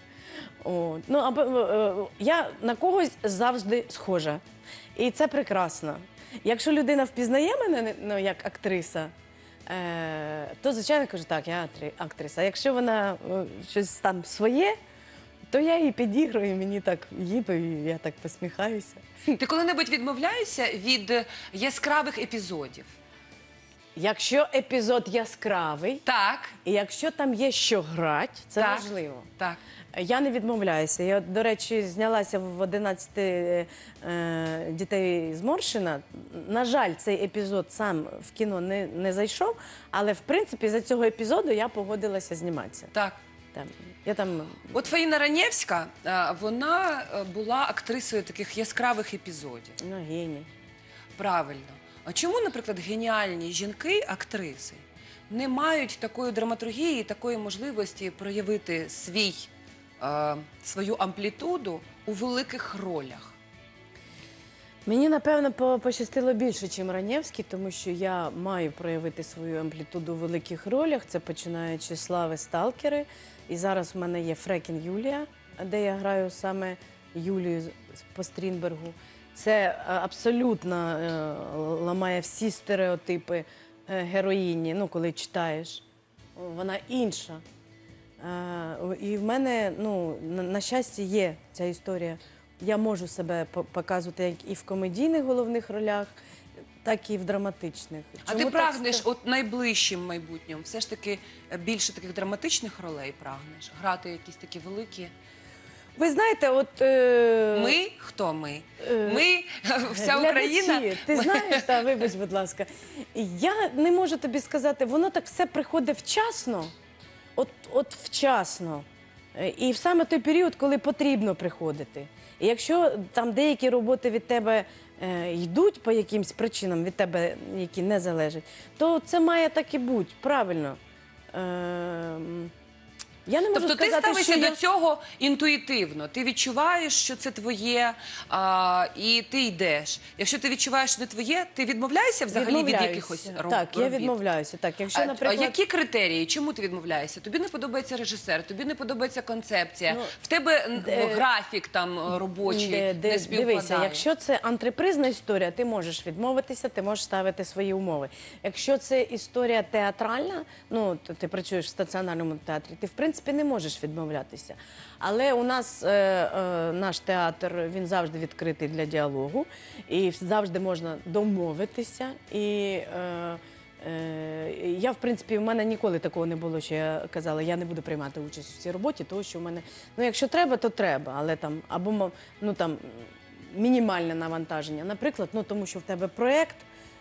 Я на когось завжди схожа. І це прекрасно. Якщо людина впізнає мене як актриса, то, звичайно, кажу, так, я актриса. А якщо вона щось там своє, то я її підіграю, мені так їду, і я так посміхаюся. Ти коли-небудь відмовляєшся від яскравих епізодів? Якщо епізод яскравий, Так, і якщо там є що грати, це так, важливо. Так. Я не відмовляюся. Я, до речі, знялася в 11 дітей з Моршина. На жаль, цей епізод сам в кіно не зайшов, але, в принципі, за цього епізоду я погодилася зніматися. Так. Я там... От Фаїна Ранєвська, вона була актрисою таких яскравих епізодів. Ну, геній. Правильно. А чому, наприклад, геніальні жінки, актриси, не мають такої драматургії, такої можливості проявити свою амплітуду у великих ролях? Мені, напевно, пощастило більше, ніж Ранєвській, тому що я маю проявити свою амплітуду у великих ролях. Це починаючи з «Слави Сталкери». І зараз в мене є «Фрекін Юлія», де я граю саме Юлію по Стрінбергу. Це абсолютно ламає всі стереотипи героїні, ну, коли читаєш. Вона інша. І в мене, ну, на щастя, є ця історія. Я можу себе показувати як і в комедійних головних ролях, так і в драматичних. А Чому ти так прагнеш от найближчим майбутньому все ж таки більше таких драматичних ролей прагнеш? Грати якісь такі великі? Ви знаєте, от... Ми? Хто ми? Ми, вся Україна? Глядачі, ти знаєш, вибач, будь ласка. Я не можу тобі сказати, воно так все приходить вчасно, от вчасно. І в саме той період, коли потрібно приходити. І якщо там деякі роботи від тебе йдуть по якимсь причинам, від тебе, які не залежать, то це має так і бути, правильно. Я не можу Тобто ти сказати, ставишся що до я... цього інтуїтивно. Ти відчуваєш, що це твоє, і ти йдеш. Якщо ти відчуваєш, що не твоє, ти відмовляєшся взагалі від якихось робіт? Так, я відмовляюся. Так, якщо, наприклад... Які критерії? Чому ти відмовляєшся? Тобі не подобається режисер, тобі не подобається концепція, Ну, в тебе графік там робочий не співпадає. Дивися, якщо це антрепризна історія, ти можеш відмовитися, ти можеш ставити свої умови. Якщо це історія театральна, ну, то ти працюєш в стаціонарному театрі, ти, в принципі, не можеш відмовлятися. Але у нас наш театр, він завжди відкритий для діалогу, і завжди можна домовитися. І я, в принципі, в мене ніколи такого не було, що я казала, я не буду приймати участь в цій роботі, тому що в мене, ну, якщо треба, то треба, але там, або, ну, там, мінімальне навантаження. Наприклад, ну, тому що в тебе проєкт,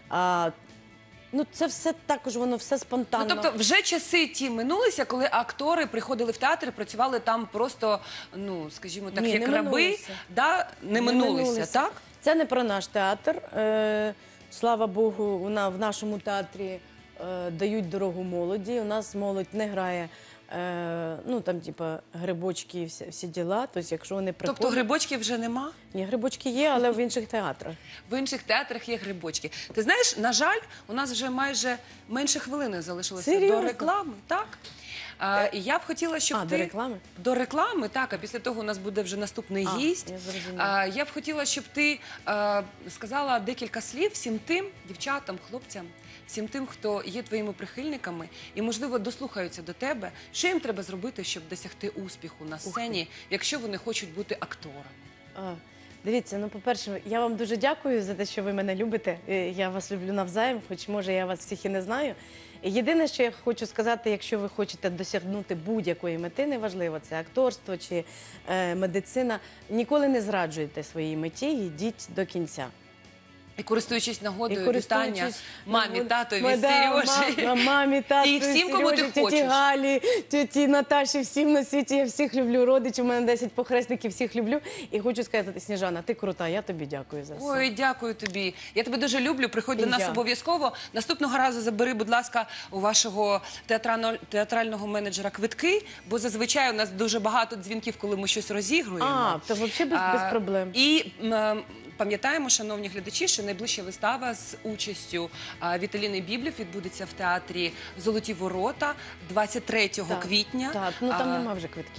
ну, це все також, воно все спонтанно. Ну, тобто вже часи ті минулися, коли актори приходили в театр і працювали там просто, ну, скажімо так, Ні, як не раби. минулися. Да? Не минулися, так? Це не про наш театр. Слава Богу, в нашому театрі дають дорогу молоді. У нас молодь не грає, ну, там, типа, грибочки і всі діла. Тобто, якщо вони приходять... Тобто грибочків вже нема? Ні, грибочки є, але в інших театрах. В інших театрах є грибочки. Ти знаєш, на жаль, у нас вже майже менше хвилини залишилося Серйозно? до реклами. Так. І я б хотіла, щоб ти... До реклами? До реклами, так. А після того у нас буде вже наступний гість. Я зрозуміла. Я б хотіла, щоб ти сказала декілька слів всім тим, дівчатам, хлопцям, всім тим, хто є твоїми прихильниками і, можливо, дослухаються до тебе. Що їм треба зробити, щоб досягти успіху на сцені, якщо вони хочуть бути акторами? Дивіться, ну, по-перше, я вам дуже дякую за те, що ви мене любите. Я вас люблю навзаєм, хоч, може, я вас всіх і не знаю. Єдине, що я хочу сказати, якщо ви хочете досягнути будь-якої мети, неважливо, це акторство чи медицина, ніколи не зраджуйте своїй меті, йдіть до кінця. І користуючись нагодою, вітання мамі, татові, да, Сережі. Мамі, татові, І всім, кому ти Сережі, хочеш. тіті Галі, тіті Наташі, всім на світі, я всіх люблю, родичів, у мене 10 похресників, всіх люблю. І хочу сказати, Сніжана, ти крута, я тобі дякую за все. Ой, дякую тобі. Я тебе дуже люблю, приходь до І нас я. обов'язково. Наступного разу забери, будь ласка, у вашого театрального менеджера квитки, бо зазвичай у нас дуже багато дзвінків, коли ми щось розігруємо. То взагалі без проблем. І пам'ятаємо, шановні глядачі, що найближча вистава з участю Віталіни Біблів відбудеться в театрі «Золоті ворота» 23 квітня. Так, ну там нема вже квитків.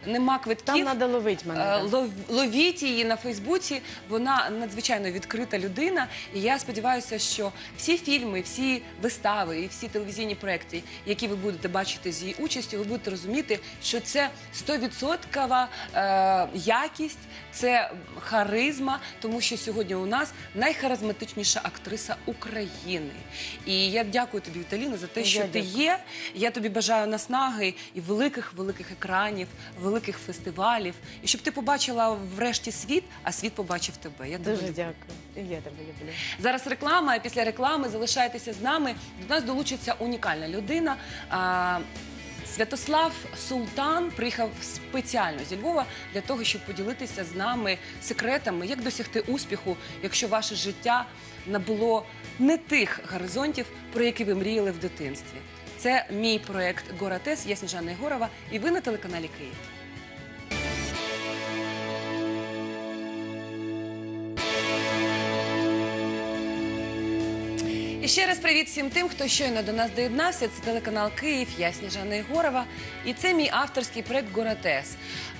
нема квитків. Там треба ловити мене. так. Ловіть її на Фейсбуці. Вона надзвичайно відкрита людина. І я сподіваюся, що всі фільми, всі вистави і всі телевізійні проекти, які ви будете бачити з її участю, ви будете розуміти, що це 100% якість, це харизма, тому що сьогодні у нас найхаризматичніша актриса України. І я дякую тобі, Віталіна, за те, що ти є. Я тобі бажаю наснаги і великих екранів, великих фестивалів. І щоб ти побачила врешті світ, а світ побачив тебе. Я Дуже дуже дякую. І я тебе люблю. Зараз реклама, а після реклами залишайтеся з нами. До нас долучиться унікальна людина. Святослав Султан приїхав спеціально зі Львова для того, щоб поділитися з нами секретами, як досягти успіху, якщо ваше життя набуло не тих горизонтів, про які ви мріяли в дитинстві. Це мій проєкт «Гора-ТЕС», я Сніжана Єгорова, і ви на телеканалі «Київ». І ще раз привіт всім тим, хто щойно до нас доєднався. Це телеканал «Київ», я Сніжана Єгорова. І це мій авторський проєкт «Гора-ТЕС».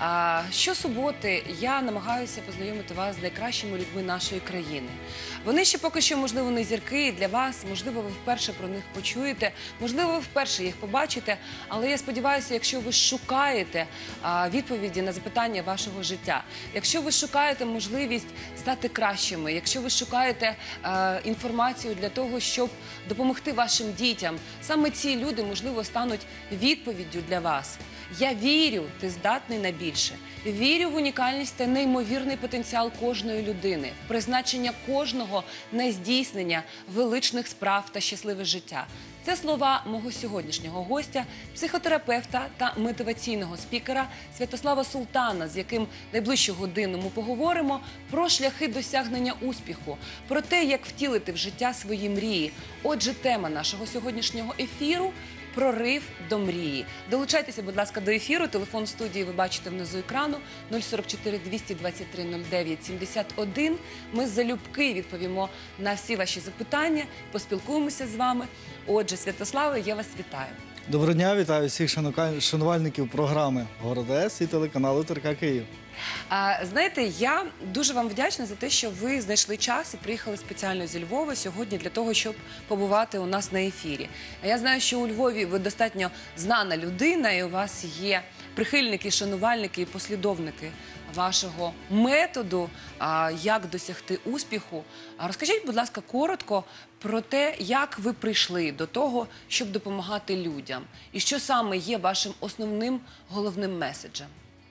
Щосуботи я намагаюся познайомити вас з найкращими людьми нашої країни. Вони ще поки що, можливо, не зірки для вас, можливо, ви вперше про них почуєте, можливо, ви вперше їх побачите, але я сподіваюся, якщо ви шукаєте відповіді на запитання вашого життя, якщо ви шукаєте можливість стати кращими, якщо ви шукаєте інформацію для того, щоб допомогти вашим дітям, саме ці люди, можливо, стануть відповіддю для вас. Я вірю, ти здатний на більше. Вірю в унікальність та неймовірний потенціал кожної людини, призначення кожного на здійснення величних справ та щасливе життя. Це слова мого сьогоднішнього гостя, психотерапевта та мотиваційного спікера Святослава Султана, з яким найближчу годину ми поговоримо про шляхи досягнення успіху, про те, як втілити в життя свої мрії. Отже, тема нашого сьогоднішнього ефіру – прорив до мрії. Долучайтеся, будь ласка, до ефіру. Телефон студії ви бачите внизу екрану 044 223 09 71. Ми залюбки відповімо на всі ваші запитання, поспілкуємося з вами. Отже, Святославе, я вас вітаю. Доброго дня, вітаю всіх шанувальників програми «Гора-ТЕС» і телеканалу ТРК Київ. Знаєте, я дуже вам вдячна за те, що ви знайшли час і приїхали спеціально зі Львова сьогодні для того, щоб побувати у нас на ефірі. А я знаю, що у Львові ви достатньо знана людина, і у вас є прихильники, шанувальники і послідовники вашого методу, як досягти успіху. Розкажіть, будь ласка, коротко про те, як ви прийшли до того, щоб допомагати людям, і що саме є вашим основним головним меседжем.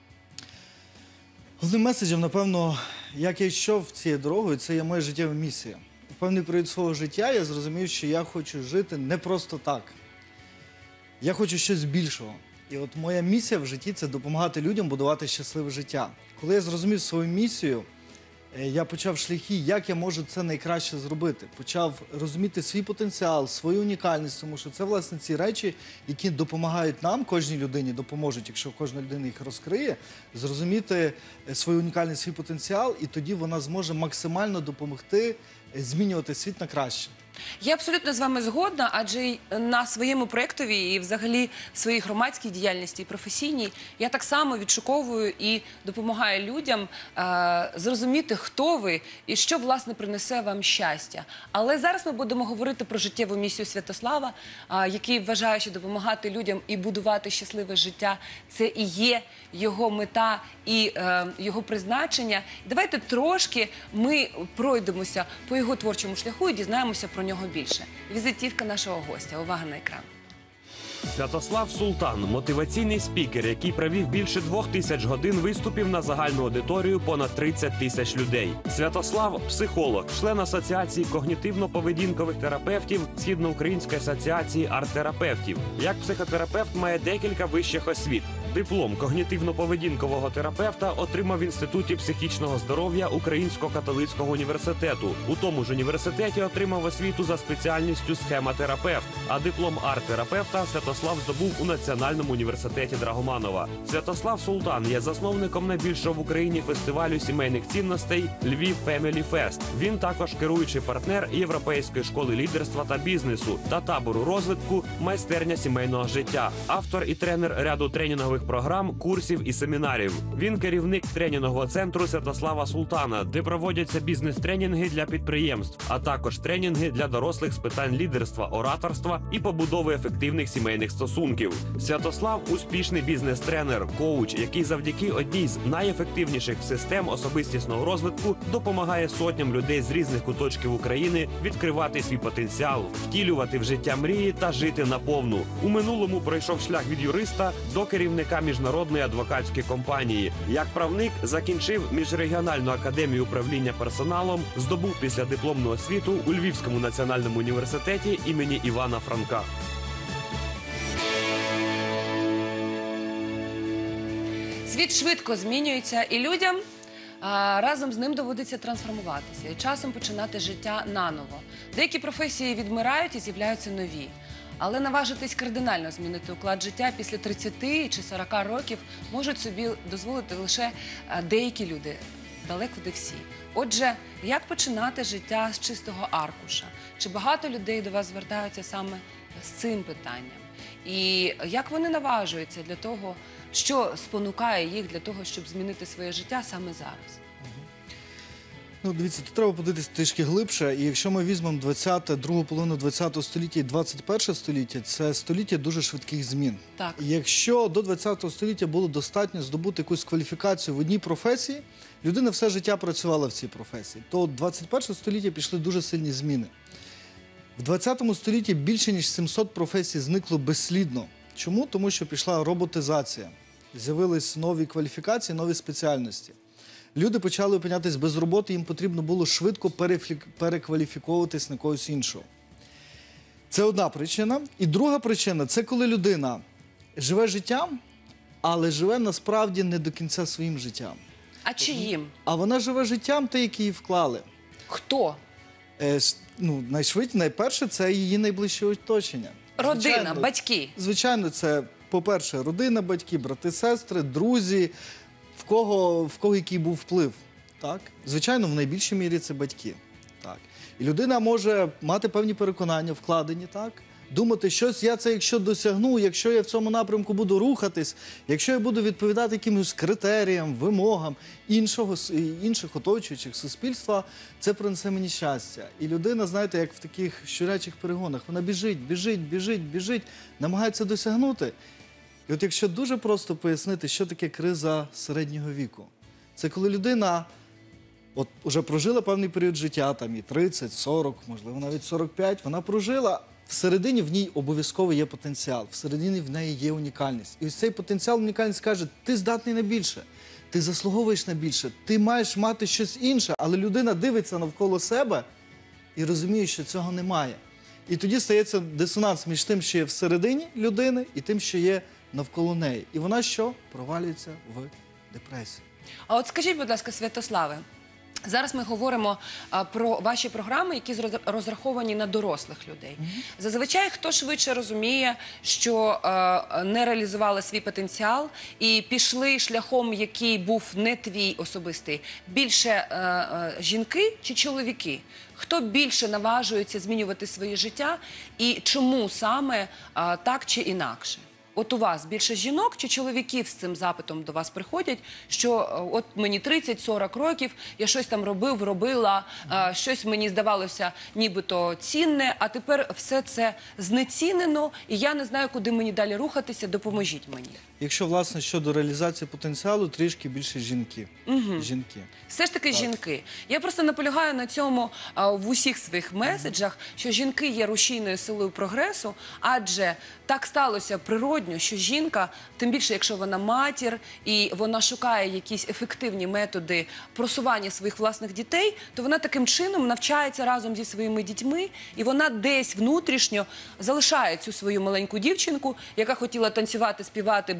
Головним меседжем, напевно, як я йшов цією дорогою, це є моя життєва місія. У певний період свого життя я зрозумів, що я хочу жити не просто так. Я хочу щось більшого. І от моя місія в житті – це допомагати людям будувати щасливе життя. Коли я зрозумів свою місію, я почав шляхи, як я можу це найкраще зробити. Почав розуміти свій потенціал, свою унікальність, тому що це, власне, ці речі, які допомагають нам, кожній людині допоможуть, якщо кожна людина їх розкриє, зрозуміти свою унікальність, свій потенціал, і тоді вона зможе максимально допомогти змінювати світ на краще. Я абсолютно з вами згодна, адже на своєму проєктові і взагалі в своїй громадській діяльності і професійній я так само відшуковую і допомагаю людям зрозуміти, хто ви і що, власне, принесе вам щастя. Але зараз ми будемо говорити про життєву місію Святослава, який вважає, що допомагати людям і будувати щасливе життя – це і є його мета і його призначення. Давайте трошки ми пройдемося по його творчому шляху і дізнаємося про нього більше. Візитівка нашого гостя. Увага на екран. Святослав Султан – мотиваційний спікер, який провів більше 2000 годин виступів на загальну аудиторію понад 30 тисяч людей. Святослав – психолог, член Асоціації когнітивно-поведінкових терапевтів Східноукраїнської асоціації арт-терапевтів. Як психотерапевт має декілька вищих освіт. Диплом когнітивно-поведінкового терапевта отримав в Інституті психічного здоров'я Українського католицького університету. У тому ж університеті отримав освіту за спеціальністю схемотерапевт, а диплом арт-терапевта Святослав Святослав здобув у Національному університеті Драгоманова. Святослав Султан є засновником найбільшого в Україні фестивалю сімейних цінностей «Львів Family Fest». Він також керуючий партнер Європейської школи лідерства та бізнесу та табору розвитку «Майстерня сімейного життя», автор і тренер ряду тренінгових програм, курсів і семінарів. Він керівник тренінгового центру Святослава Султана, де проводяться бізнес-тренінги для підприємств, а також тренінги для дорослих з питань лідерства, ораторства і побудови ефективних сімейних стосунків. Святослав – успішний бізнес-тренер, коуч, який завдяки одній з найефективніших систем особистісного розвитку допомагає сотням людей з різних куточків України відкривати свій потенціал, втілювати в життя мрії та жити наповну. У минулому пройшов шлях від юриста до керівника міжнародної адвокатської компанії. Як правник закінчив міжрегіональну академію управління персоналом, здобув післядипломну освіту у Львівському національному університеті імені Івана Франка. Світ швидко змінюється, і людям разом з ним доводиться трансформуватися і часом починати життя наново. Деякі професії відмирають і з'являються нові. Але наважитись кардинально змінити уклад життя після 30 чи 40 років можуть собі дозволити лише деякі люди, далеко не всі. Отже, як починати життя з чистого аркуша? Чи багато людей до вас звертаються саме з цим питанням? І як вони наважуються для того, що спонукає їх для того, щоб змінити своє життя саме зараз? Ну, дивіться, тут треба подивитися трішки глибше. І якщо ми візьмемо другу половину 20 століття і 21 століття, це століття дуже швидких змін. Так. І якщо до 20 століття було достатньо здобути якусь кваліфікацію в одній професії, людина все життя працювала в цій професії, то в 21 століття пішли дуже сильні зміни. В 20 столітті більше ніж 700 професій зникло безслідно. Чому? Тому що пішла роботизація. З'явились нові кваліфікації, нові спеціальності. Люди почали опинятись без роботи, їм потрібно було швидко перекваліфіковуватись на когось іншого. Це одна причина. І друга причина – це коли людина живе життям, але живе насправді не до кінця своїм життям. А чиїм? А вона живе життям, те, яке їй вклали. Хто? Найперше, це її найближче оточення. Родина, Звичайно, батьки. Звичайно, це, по-перше, родина, батьки, брати, сестри, друзі, в кого який був вплив. Так? Звичайно, в найбільшій мірі це батьки. Так? І людина може мати певні переконання, вкладені, так? Думати, щось я це якщо досягну, якщо я в цьому напрямку буду рухатись, якщо я буду відповідати якимось критеріям, вимогам інших оточуючих суспільства, це принесе мені щастя. І людина, знаєте, як в таких щурячих перегонах, вона біжить, намагається досягнути. І от якщо дуже просто пояснити, що таке криза середнього віку, це коли людина уже прожила певний період життя, там і 30, 40, можливо навіть 45, вона прожила, всередині в ній обов'язково є потенціал, всередині в неї є унікальність. І ось цей потенціал, унікальність каже, ти здатний на більше, ти заслуговуєш на більше, ти маєш мати щось інше, але людина дивиться навколо себе і розуміє, що цього немає. І тоді стається дисонанс між тим, що є всередині людини, і тим, що є навколо неї. І вона що? Провалюється в депресію. А от скажіть, будь ласка, Святославе, зараз ми говоримо про ваші програми, які розраховані на дорослих людей. Зазвичай хто швидше розуміє, що не реалізували свій потенціал і пішли шляхом, який був не твій особистий, більше жінки чи чоловіки? Хто більше наважується змінювати своє життя і чому саме так чи інакше? От у вас більше жінок чи чоловіків з цим запитом до вас приходять, що от мені 30-40 років, я щось там робила, щось мені здавалося нібито цінне, а тепер все це знецінено, і я не знаю, куди мені далі рухатися, допоможіть мені. Якщо, власне, щодо реалізації потенціалу, трішки більше жінки. Жінки. Все ж таки жінки. Я просто наполягаю на цьому в усіх своїх меседжах, що жінки є рушійною силою прогресу, адже так сталося природньо, що жінка, тим більше, якщо вона матір, і вона шукає якісь ефективні методи просування своїх власних дітей, то вона таким чином навчається разом зі своїми дітьми, і вона десь внутрішньо залишає цю свою маленьку дівчинку, яка хотіла танцювати, співати,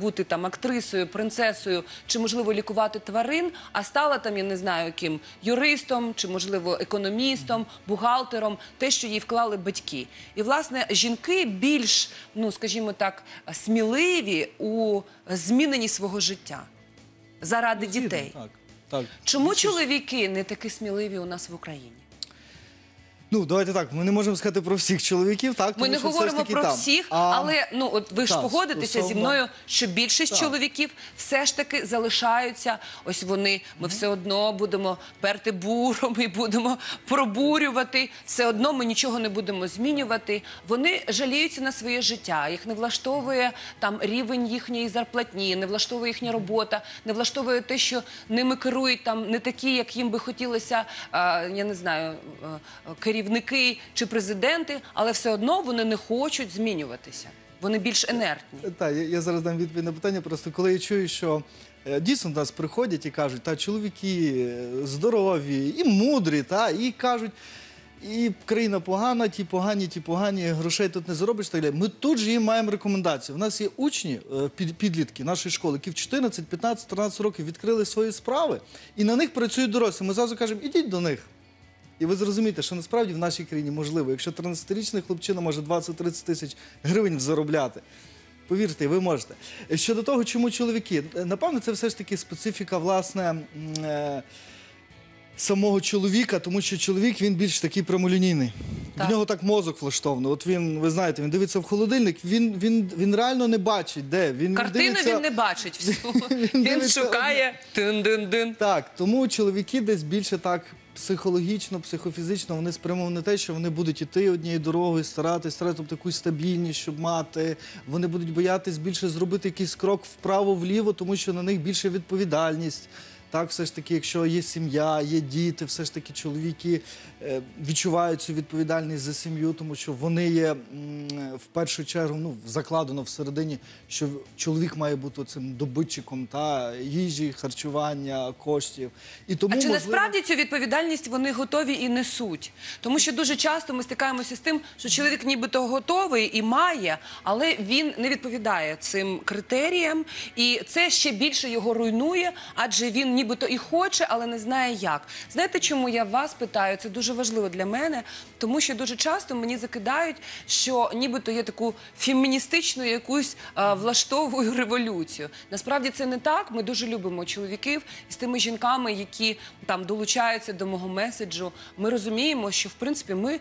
бути там актрисою, принцесою, чи, можливо, лікувати тварин, а стала там, я не знаю, ким, юристом, чи, можливо, економістом, бухгалтером, те, що їй вклали батьки. І, власне, жінки більш, ну, скажімо так, сміливі у зміненні свого життя заради дітей. Так, так. Чому чоловіки не такі сміливі у нас в Україні? Ну, давайте так, ми не можемо сказати про всіх чоловіків, так? Ми тому не що все ж говоримо таки про там. всіх, але ну от ви ж так, погодитеся зі стосовно- мною, що більшість Так. чоловіків все ж таки залишаються. Ось вони, ми все одно будемо перти буром і будемо пробурювати. Все одно ми нічого не будемо змінювати. Вони жаліються на своє життя. Їх не влаштовує там рівень їхньої зарплатні, не влаштовує їхня робота, не влаштовує те, що ними керують там не такі, як їм би хотілося, я не знаю, керівники чи президенти, але все одно вони не хочуть змінюватися. Вони більш інертні. Так, я зараз дам відповідь на питання. Просто коли я чую, що дійсно до нас приходять і кажуть, та чоловіки здорові і мудрі, та, і кажуть, і країна погана, ті погані, грошей тут не заробиш. Так далі. Ми тут же їм маємо рекомендацію. У нас є учні, підлітки нашої школи, які в 14, 15, 13 років відкрили свої справи, і на них працюють дорослі. Ми зразу кажемо, ідіть до них. І ви зрозумієте, що насправді в нашій країні можливо, якщо 13-річний хлопчина може 20-30 тисяч гривень заробляти, повірте, ви можете. Щодо того, чому чоловіки, напевно, це все ж таки специфіка, власне, самого чоловіка, тому що чоловік, він більш такий прямолінійний. Так. В нього так мозок влаштований. От він, ви знаєте, він дивиться в холодильник, він реально не бачить, де. Картину дивиться... він не бачить всю. Він дивиться шукає тин-дин-дин. Так, тому чоловіки десь більше так психологічно, психофізично, вони спрямовані на те, що вони будуть іти однією дорогою, старатися, тобто якусь стабільність, щоб мати. Вони будуть боятись більше зробити якийсь крок вправо-вліво, тому що на них більше відповідальність. Так, все ж таки, якщо є сім'я, є діти, все ж таки чоловіки відчувають цю відповідальність за сім'ю, тому що вони є в першу чергу, ну, закладено всередині, що чоловік має бути цим добитчиком та їжі, харчування, коштів. І тому, А чи можливо, насправді цю відповідальність вони готові і несуть? Тому що дуже часто ми стикаємося з тим, що чоловік нібито готовий і має, але він не відповідає цим критеріям, і це ще більше його руйнує, адже він нібито і хоче, але не знає як. Знаєте, чому я вас питаю? Це дуже важливо для мене, тому що дуже часто мені закидають, що нібито я таку феміністичну якусь влаштовую революцію. Насправді це не так. Ми дуже любимо чоловіків, і з тими жінками, які там долучаються до мого меседжу, ми розуміємо, що в принципі ми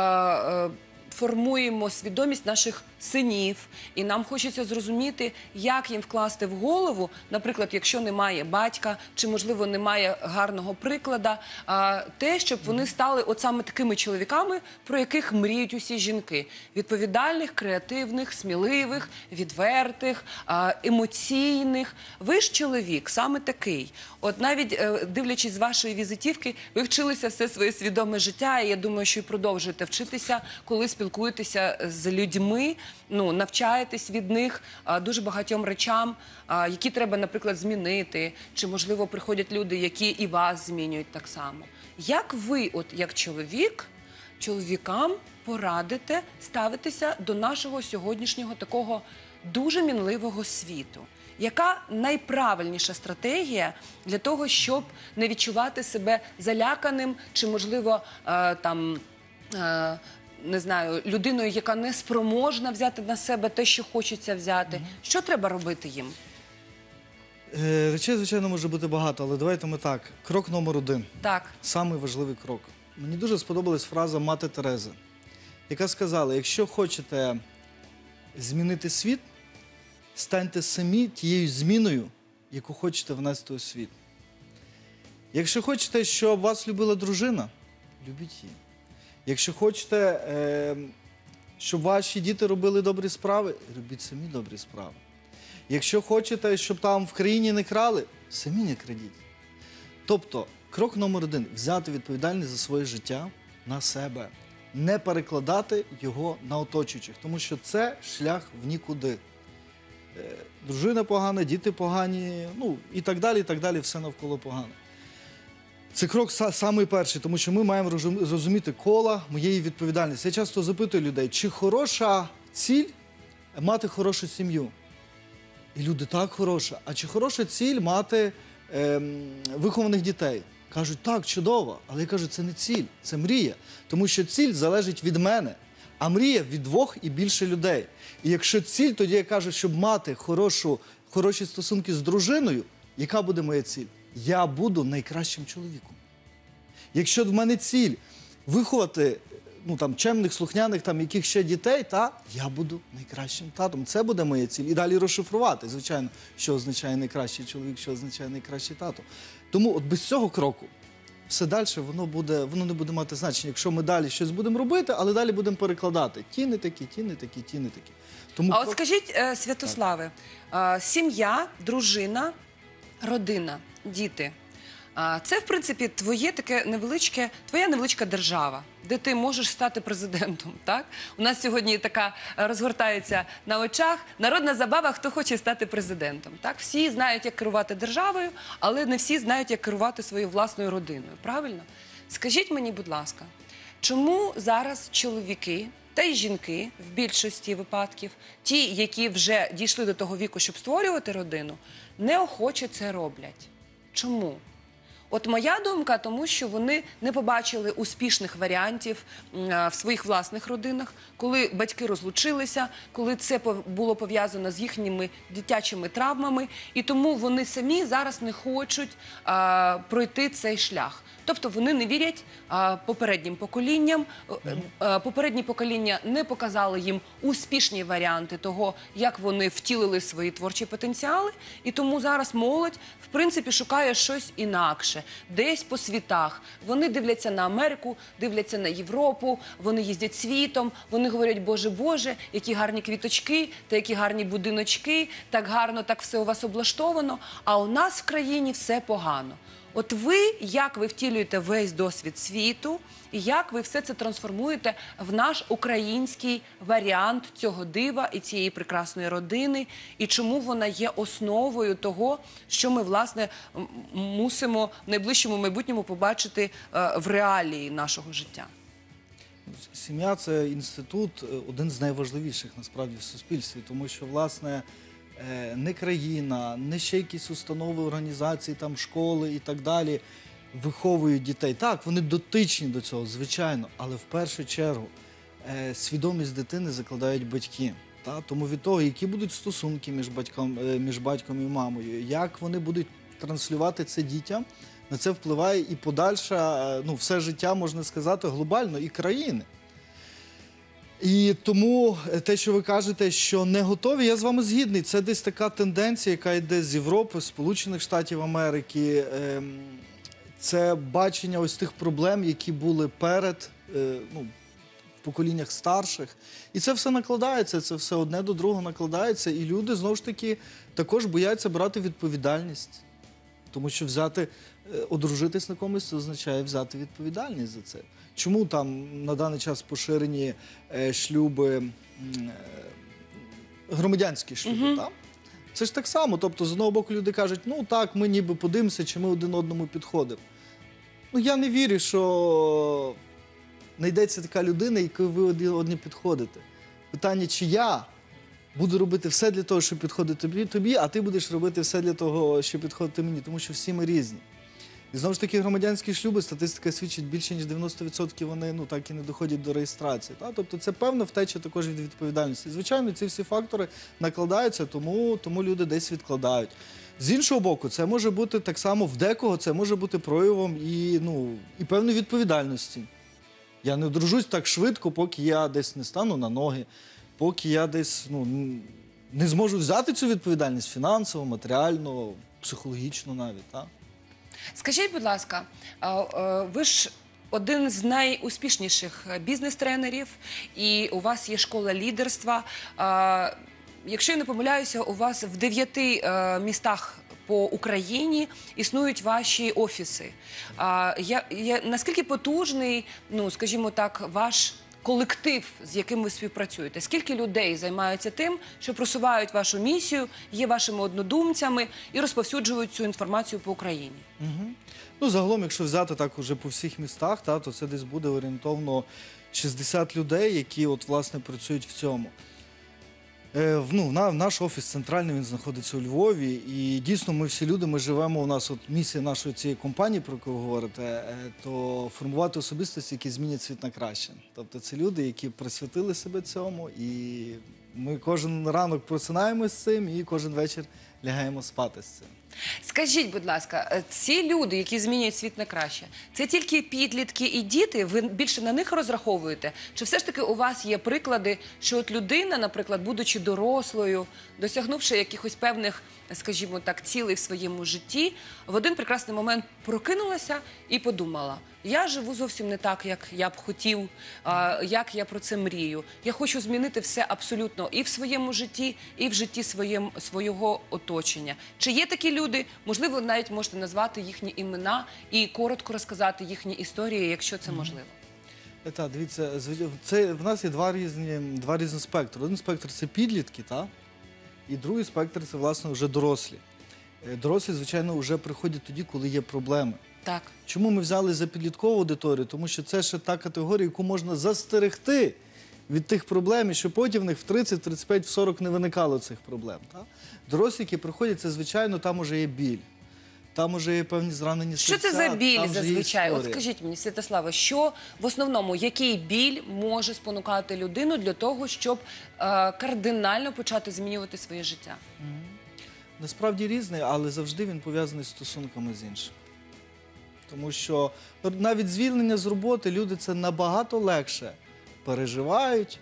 формуємо свідомість наших синів, і нам хочеться зрозуміти, як їм вкласти в голову, наприклад, якщо немає батька, чи, можливо, немає гарного приклада, те, щоб вони стали от саме такими чоловіками, про яких мріють усі жінки. Відповідальних, креативних, сміливих, відвертих, емоційних. Ви ж чоловік, саме такий. От навіть дивлячись з вашої візитівки, ви вчилися все своє свідоме життя, і я думаю, що і продовжуєте вчитися, коли спілкуєтеся з людьми, ну, навчаєтесь від них дуже багатьом речам, які треба, наприклад, змінити, чи, можливо, приходять люди, які і вас змінюють так само. Як ви, от як чоловік, чоловікам порадите ставитися до нашого сьогоднішнього такого дуже мінливого світу? Яка найправильніша стратегія для того, щоб не відчувати себе заляканим, чи, можливо, там, не знаю, людиною, яка не спроможна взяти на себе те, що хочеться взяти? Що треба робити їм? Речей, звичайно, може бути багато, але давайте ми так. Крок номер 1. Так. Самий важливий крок. Мені дуже сподобалась фраза мати Терези, яка сказала, якщо хочете змінити світ, станьте самі тією зміною, яку хочете внести у світ. Якщо хочете, щоб вас любила дружина, любіть її. Якщо хочете, щоб ваші діти робили добрі справи, робіть самі добрі справи. Якщо хочете, щоб там в країні не крали, самі не крадіть. Тобто, крок номер 1 – взяти відповідальність за своє життя на себе. Не перекладати його на оточуючих, тому що це шлях в нікуди. Дружина погана, діти погані, ну і так далі, все навколо погане. Це крок самий перший, тому що ми маємо розуміти кола моєї відповідальності. Я часто запитую людей, чи хороша ціль мати хорошу сім'ю? І люди, так, хороша. А чи хороша ціль мати вихованих дітей? Кажуть, так, чудово. Але я кажу, це не ціль, це мрія. Тому що ціль залежить від мене, а мрія від 2 і більше людей. І якщо ціль, тоді я кажу, щоб мати хороші стосунки з дружиною, яка буде моя ціль? Я буду найкращим чоловіком. Якщо в мене ціль виховати чемних, слухняних, яких ще дітей, я буду найкращим татом. Це буде моя ціль. І далі розшифрувати, звичайно, що означає найкращий чоловік, що означає найкращий тато. Тому от без цього кроку все далі воно не буде мати значення. Якщо ми далі щось будемо робити, але далі будемо перекладати. Ті не такі, ті не такі, ті не такі. Тому А от скажіть, Святославе, сім'я, дружина, родина, діти. Це, в принципі, твоя невеличка держава, де ти можеш стати президентом, так? У нас сьогодні така розгортається на очах народна забава, хто хоче стати президентом, так? Всі знають, як керувати державою, але не всі знають, як керувати своєю власною родиною, правильно? Скажіть мені, будь ласка, чому зараз чоловіки та й жінки в більшості випадків, ті, які вже дійшли до того віку, щоб створювати родину, неохоче це роблять? Чому? От моя думка, тому що вони не побачили успішних варіантів в своїх власних родинах, коли батьки розлучилися, коли це було пов'язано з їхніми дитячими травмами, і тому вони самі зараз не хочуть пройти цей шлях. Тобто вони не вірять попереднім поколінням, попередні покоління не показали їм успішні варіанти того, як вони втілили свої творчі потенціали, і тому зараз молодь, в принципі, шукає щось інакше, десь по світах. Вони дивляться на Америку, дивляться на Європу, вони їздять світом, вони говорять, Боже, Боже, які гарні квіточки, та які гарні будиночки, так гарно, так все у вас облаштовано, а у нас в країні все погано. От як ви втілюєте весь досвід світу, і як ви все це трансформуєте в наш український варіант цього дива і цієї прекрасної родини, і чому вона є основою того, що ми, власне, мусимо в найближчому майбутньому побачити в реалії нашого життя? Сім'я – це інститут, один з найважливіших, насправді, в суспільстві, тому що, власне, не країна, не ще якісь установи, організації, школи і так далі виховують дітей. Так, вони дотичні до цього, звичайно, але в першу чергу свідомість дитини закладають батьки. Тому від того, які будуть стосунки між батьком і мамою, як вони будуть транслювати це дітям, на це впливає і подальше, все життя, можна сказати, глобально, і країни. І тому те, що ви кажете, що не готові, я з вами згідний. Це десь така тенденція, яка йде з Європи, з Сполучених Штатів Америки. Це бачення ось тих проблем, які були перед, в поколіннях старших. І це все накладається, це все одне до другого накладається. І люди, знову ж таки, також бояться брати відповідальність. Тому що одружитись на комусь, це означає взяти відповідальність за це. Чому на даний час поширені шлюби, громадянські шлюби? Це ж так само. Тобто, з одного боку, люди кажуть, так, ми ніби подивимося, чи ми один одному підходимо. Я не вірю, що знайдеться така людина, якою ви одні підходите. Питання, чи я буду робити все для того, щоб підходити тобі, а ти будеш робити все для того, щоб підходити мені, тому що всі ми різні. І знову ж таки, громадянські шлюби, статистика свідчить, більше ніж 90% вони так і не доходять до реєстрації. Тобто це певна втеча також від відповідальності. Звичайно, ці всі фактори накладаються, тому люди десь відкладають. З іншого боку, це може бути так само в декого, це може бути проявом і певної відповідальності. Я не одружусь так швидко, поки я десь не стану на ноги, поки я десь не зможу взяти цю відповідальність фінансово, матеріально, психологічно навіть. Скажіть, будь ласка, ви ж один з найуспішніших бізнес-тренерів, і у вас є школа лідерства. Якщо я не помиляюся, у вас в 9 містах по Україні існують ваші офіси. Наскільки потужний, скажімо так, ваш колектив, з яким ви співпрацюєте? Скільки людей займаються тим, що просувають вашу місію, є вашими однодумцями і розповсюджують цю інформацію по Україні? Загалом, якщо взяти так уже по всіх містах, то це десь буде орієнтовно 60 людей, які власне працюють в цьому. Наш офіс центральний, він знаходиться у Львові. І дійсно ми всі люди, ми живемо, у нас от місія нашої цієї компанії, про яку ви говорите, то формувати особистості, які змінять світ на краще. Тобто це люди, які присвятили себе цьому, і ми кожен ранок просинаємось з цим і кожен вечір лягаємо спати з цим. Скажіть, будь ласка, ці люди, які змінюють світ на краще, це тільки підлітки і діти? Ви більше на них розраховуєте? Чи все ж таки у вас є приклади, що от людина, наприклад, будучи дорослою, досягнувши якихось певних, скажімо так, цілей в своєму житті, в один прекрасний момент прокинулася і подумала: я живу зовсім не так, як я б хотів, як я про це мрію. Я хочу змінити все абсолютно і в своєму житті, і в житті свого оточення. Чи є такі люди? Можливо, навіть можете назвати їхні імена і коротко розказати їхні історії, якщо це можливо. Так, дивіться, в нас є два різні спектри. Один спектр – це підлітки, і другий спектр – це, власне, вже дорослі. Дорослі, звичайно, вже приходять тоді, коли є проблеми. Так. Чому ми взяли за підліткову аудиторію? Тому що це ще та категорія, яку можна застерегти від тих проблем, і що потім в них в 30, в 35, в 40 не виникало цих проблем. Дорослі, які приходять, це, звичайно, там уже є біль. Там уже є певні зранені серця. Що це за біль там вже є зазвичай? От історія. скажіть мені, Святославе, що в основному, який біль може спонукати людину для того, щоб кардинально почати змінювати своє життя? Насправді різний, але завжди він пов'язаний з стосунками з іншим. Тому що навіть звільнення з роботи люди це набагато легше переживають.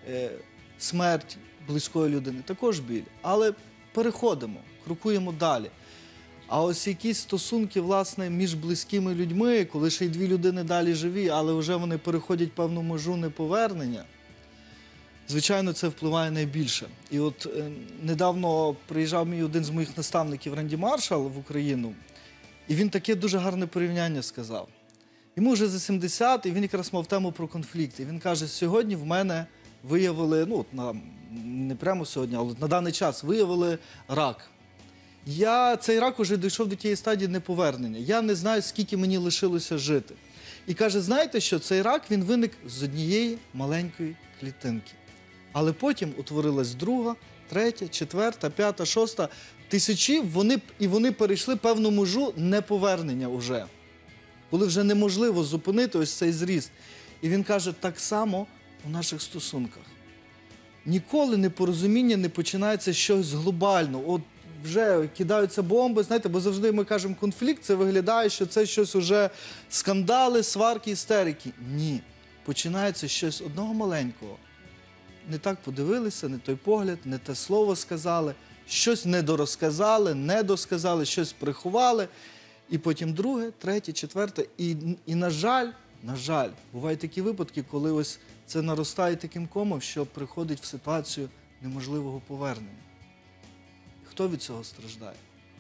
Смерть близької людини також біль. Але переходимо, крокуємо далі. А ось якісь стосунки, власне, між близькими людьми, коли ще й дві людини далі живі, але вже вони переходять певну межу неповернення, звичайно, це впливає найбільше. І от недавно приїжджав один з моїх наставників Ренді Маршал в Україну, і він таке дуже гарне порівняння сказав. Йому вже за 70, і він якраз мав тему про конфлікти. Він каже: сьогодні в мене виявили, не прямо сьогодні, але на даний час виявили рак. Цей рак уже дійшов до тієї стадії неповернення. Я не знаю, скільки мені лишилося жити. І каже: знаєте що, цей рак, він виник з однієї маленької клітинки. Але потім утворилась друга, третя, четверта, п'ята, шоста. Тисячі, вони перейшли певну межу неповернення вже. Коли вже неможливо зупинити ось цей зріст. І він каже, так само у наших стосунках. Ніколи непорозуміння не починається щось глобально. От вже кидаються бомби, знаєте, бо завжди ми кажемо конфлікт, це виглядає, що це щось уже скандали, сварки, істерики. Ні. Починається щось одного маленького. Не так подивилися, не той погляд, не те слово сказали, щось недорозказали, недосказали, щось приховали. І потім друге, третє, четверте. І на жаль, бувають такі випадки, коли ось це наростає таким комом, що приходить в ситуацію неможливого повернення. Хто від цього страждає?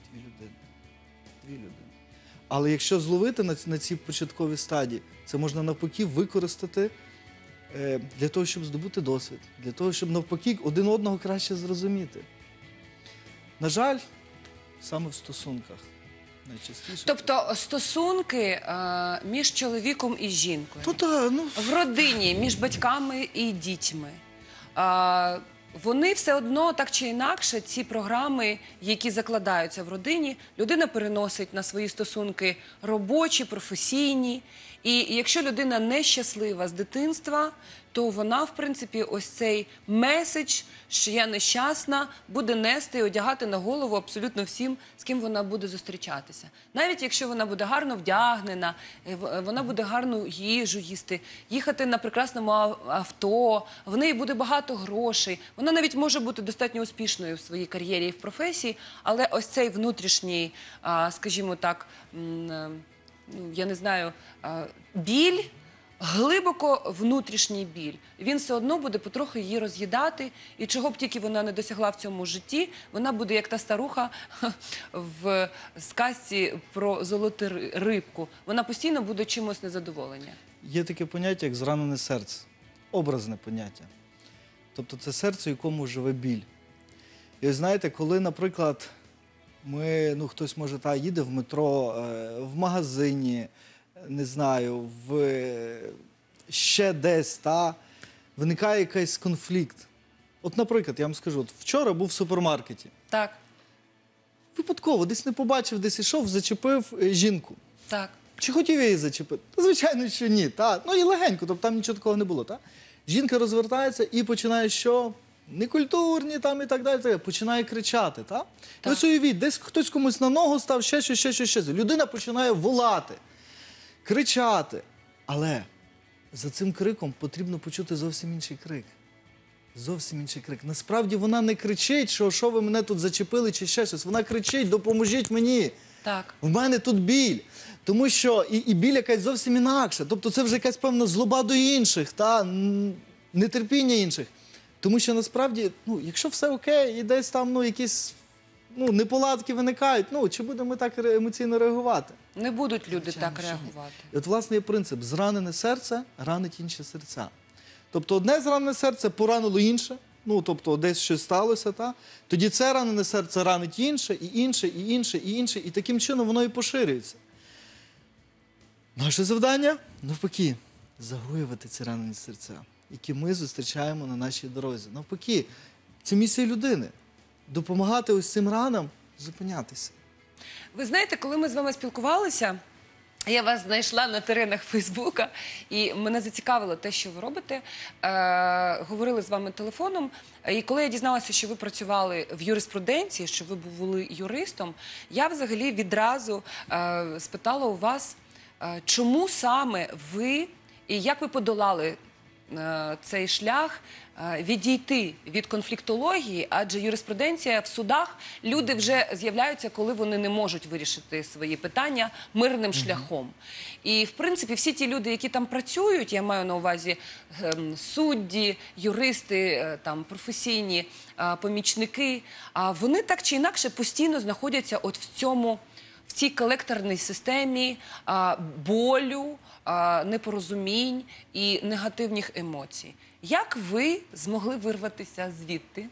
Дві людини. Але якщо зловити на цій початковій стадії, це можна навпаки використати для того, щоб здобути досвід, для того, щоб навпаки один одного краще зрозуміти. На жаль, саме в стосунках найчастіше. Тобто стосунки між чоловіком і жінкою, в родині, між батьками і дітьми, вони все одно, так чи інакше, ці програми, які закладаються в родині, людина переносить на свої стосунки робочі, професійні. І якщо людина нещаслива з дитинства, то вона, в принципі, ось цей меседж, що я нещасна, буде нести і одягати на голову абсолютно всім, з ким вона буде зустрічатися. Навіть якщо вона буде гарно вдягнена, вона буде гарну їжу їсти, їхати на прекрасному авто, в неї буде багато грошей, вона навіть може бути достатньо успішною в своїй кар'єрі і в професії, але ось цей внутрішній, скажімо так, я не знаю, біль, глибоко внутрішній біль. Він все одно буде потроху її роз'їдати, і чого б тільки вона не досягла в цьому житті, вона буде як та старуха в сказці про золоту рибку. Вона постійно буде чимось незадоволення. Є таке поняття, як зранене серце. Образне поняття. Тобто це серце, в якому живе біль. І знаєте, коли, наприклад, хтось може їде в метро, в магазині, не знаю, ще десь, виникає якийсь конфлікт. От, наприклад, я вам скажу, от вчора був в супермаркеті. Так, Випадково, десь не побачив, десь ішов, зачепив жінку. так. Чи хотів я її зачепити? Та, звичайно, що ні. Та. Ну і легенько, тобто там нічого такого не було. Та? Жінка розвертається і починає що? Некультурні там і так далі. Починає кричати. Та? І ось уявіть, десь хтось комусь на ногу став, ще щось. Людина починає волати, кричати. Але за цим криком потрібно почути зовсім інший крик. Зовсім інший крик. Насправді вона не кричить, що ви мене тут зачепили чи ще щось. Вона кричить: допоможіть мені. Так. В мене тут біль. Тому що і біль якась зовсім інакша. Тобто це вже якась певна злоба до інших, нетерпіння інших. Тому що насправді, якщо все окей, і десь там якісь неполадки виникають, чи будемо так емоційно реагувати? Не будуть люди Звичайно, так що ні. реагувати. І от, власне, є принцип: зранене серце ранить інші серця. Тобто одне зранене серце поранило інше, тобто десь щось сталося, тоді це ранене серце ранить інше, і інше, і інше, і інше, і таким чином воно і поширюється. Наше завдання, навпаки, загоювати ці ранені серця, які ми зустрічаємо на нашій дорозі. Навпаки, це місія людини – допомагати ось цим ранам зупинятися. Ви знаєте, коли ми з вами спілкувалися, я вас знайшла на теренах Фейсбука, і мене зацікавило те, що ви робите. Говорили з вами телефоном, і коли я дізналася, що ви працювали в юриспруденції, що ви були юристом, я взагалі відразу спитала у вас, чому саме ви і як ви подолали цей шлях відійти від конфліктології, адже юриспруденція в судах, люди вже з'являються, коли вони не можуть вирішити свої питання мирним шляхом. І, в принципі, всі ті люди, які там працюють, я маю на увазі судді, юристи, професійні помічники, вони так чи інакше постійно знаходяться от в цій колекторній системі болю, непорозумінь і негативних емоцій. Як ви змогли вирватися звідти?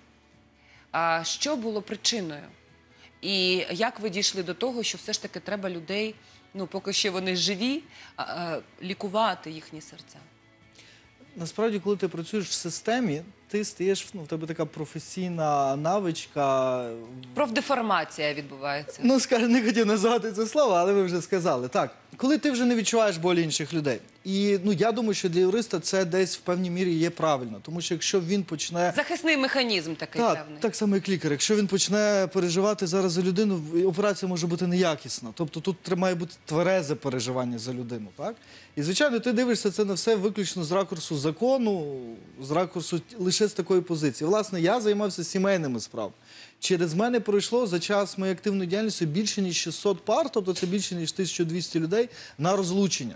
Що було причиною? І як ви дійшли до того, що все ж таки треба людей, поки ще вони живі, лікувати їхні серця? Насправді, коли ти працюєш в системі, ти стаєш, в тебе така професійна навичка. Профдеформація відбувається. Не хотів назвати це слово, але ви вже сказали. Так, коли ти вже не відчуваєш болі інших людей. І я думаю, що для юриста це десь в певній мірі є правильно. Тому що якщо він почне... Захисний механізм такий певний. Так само, як лікар. Якщо він почне переживати зараз за людину, операція може бути неякісна. Тобто тут має бути тверезе переживання за людину. Так? І, звичайно, ти дивишся це на все виключно з ракурсу закону, з ракурсу лише з такої позиції. Власне, я займався сімейними справами. Через мене пройшло за час моєї активної діяльності більше, ніж 600 пар, тобто це більше, ніж 1200 людей на розлучення.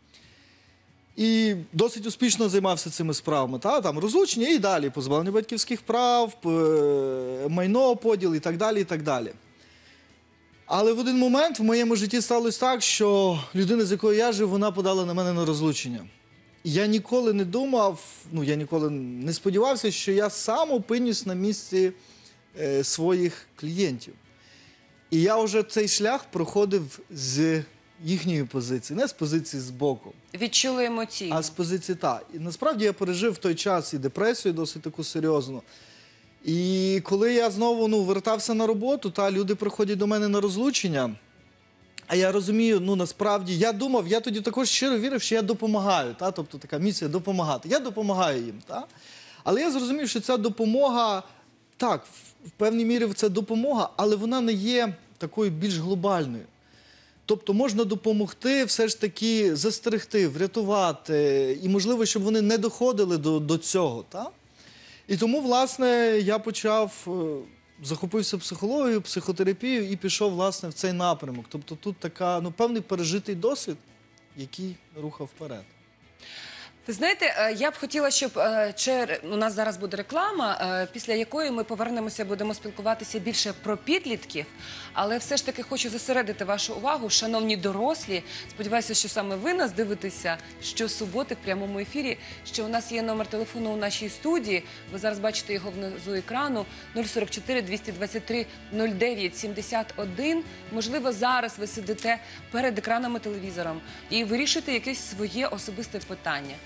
І досить успішно займався цими справами. Там розлучення і далі, позбавлення батьківських прав, майно, поділ і так далі, і так далі. Але в один момент в моєму житті сталося так, що людина, з якою я жив, вона подала на мене на розлучення. І я ніколи не думав, я ніколи не сподівався, що я сам опинюсь на місці своїх клієнтів. І я вже цей шлях проходив з їхньої позиції, не з позиції збоку. Відчули емоційно. А з позиції І насправді я пережив в той час і депресію досить таку серйозну. І коли я знову вертався на роботу, люди приходять до мене на розлучення, а я розумію, насправді, я тоді також щиро вірив, що я допомагаю, тобто така місія допомагати. Я допомагаю їм, Але я зрозумів, що ця допомога, так, в певній мірі це допомога, але вона не є такою більш глобальною. Тобто можна допомогти все ж таки застерегти, врятувати, і можливо, щоб вони не доходили до цього, І тому, власне, я захопився психологією, психотерапією і пішов, власне, в цей напрямок. Тобто тут певний пережитий досвід, який рухав вперед. Ви знаєте, я б хотіла, щоб у нас зараз буде реклама, після якої ми повернемося, будемо спілкуватися більше про підлітків, але все ж таки хочу зосередити вашу увагу, шановні дорослі, сподіваюся, що саме ви нас дивитеся щосуботи в прямому ефірі, що у нас є номер телефону у нашій студії, ви зараз бачите його внизу екрану, 044 223 09 71. Можливо, зараз ви сидите перед екранами телевізором і вирішуєте якесь своє особисте питання.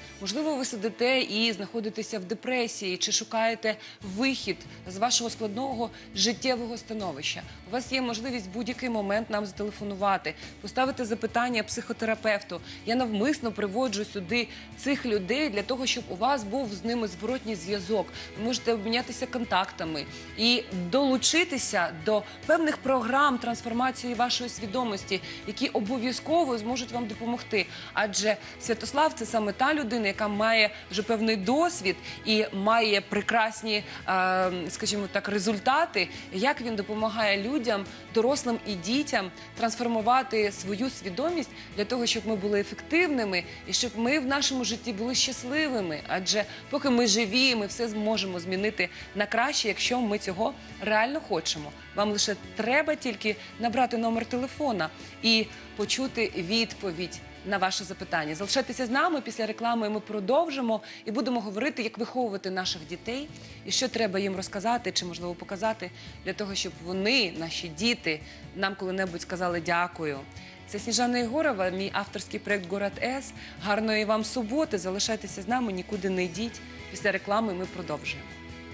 Можливо, ви сидите і знаходитеся в депресії, чи шукаєте вихід з вашого складного життєвого становища. У вас є можливість в будь-який момент нам зателефонувати, поставити запитання психотерапевту. Я навмисно приводжу сюди цих людей для того, щоб у вас був з ними зворотній зв'язок. Ви можете обмінятися контактами і долучитися до певних програм трансформації вашої свідомості, які обов'язково зможуть вам допомогти. Адже Святослав – це саме та людина, яка має вже певний досвід і має прекрасні, скажімо так, результати, як він допомагає людям, дорослим і дітям трансформувати свою свідомість для того, щоб ми були ефективними і щоб ми в нашому житті були щасливими. Адже поки ми живі, ми все зможемо змінити на краще, якщо ми цього реально хочемо. Вам лише треба тільки набрати номер телефона і почути відповідь на ваше запитання. Залишайтеся з нами, після реклами ми продовжимо і будемо говорити, як виховувати наших дітей і що треба їм розказати чи, можливо, показати для того, щоб вони, наші діти, нам коли-небудь сказали дякую. Це Сніжана Єгорова, мій авторський проєкт «Город С». Гарної вам суботи, залишайтеся з нами, нікуди не йдіть. Після реклами ми продовжуємо.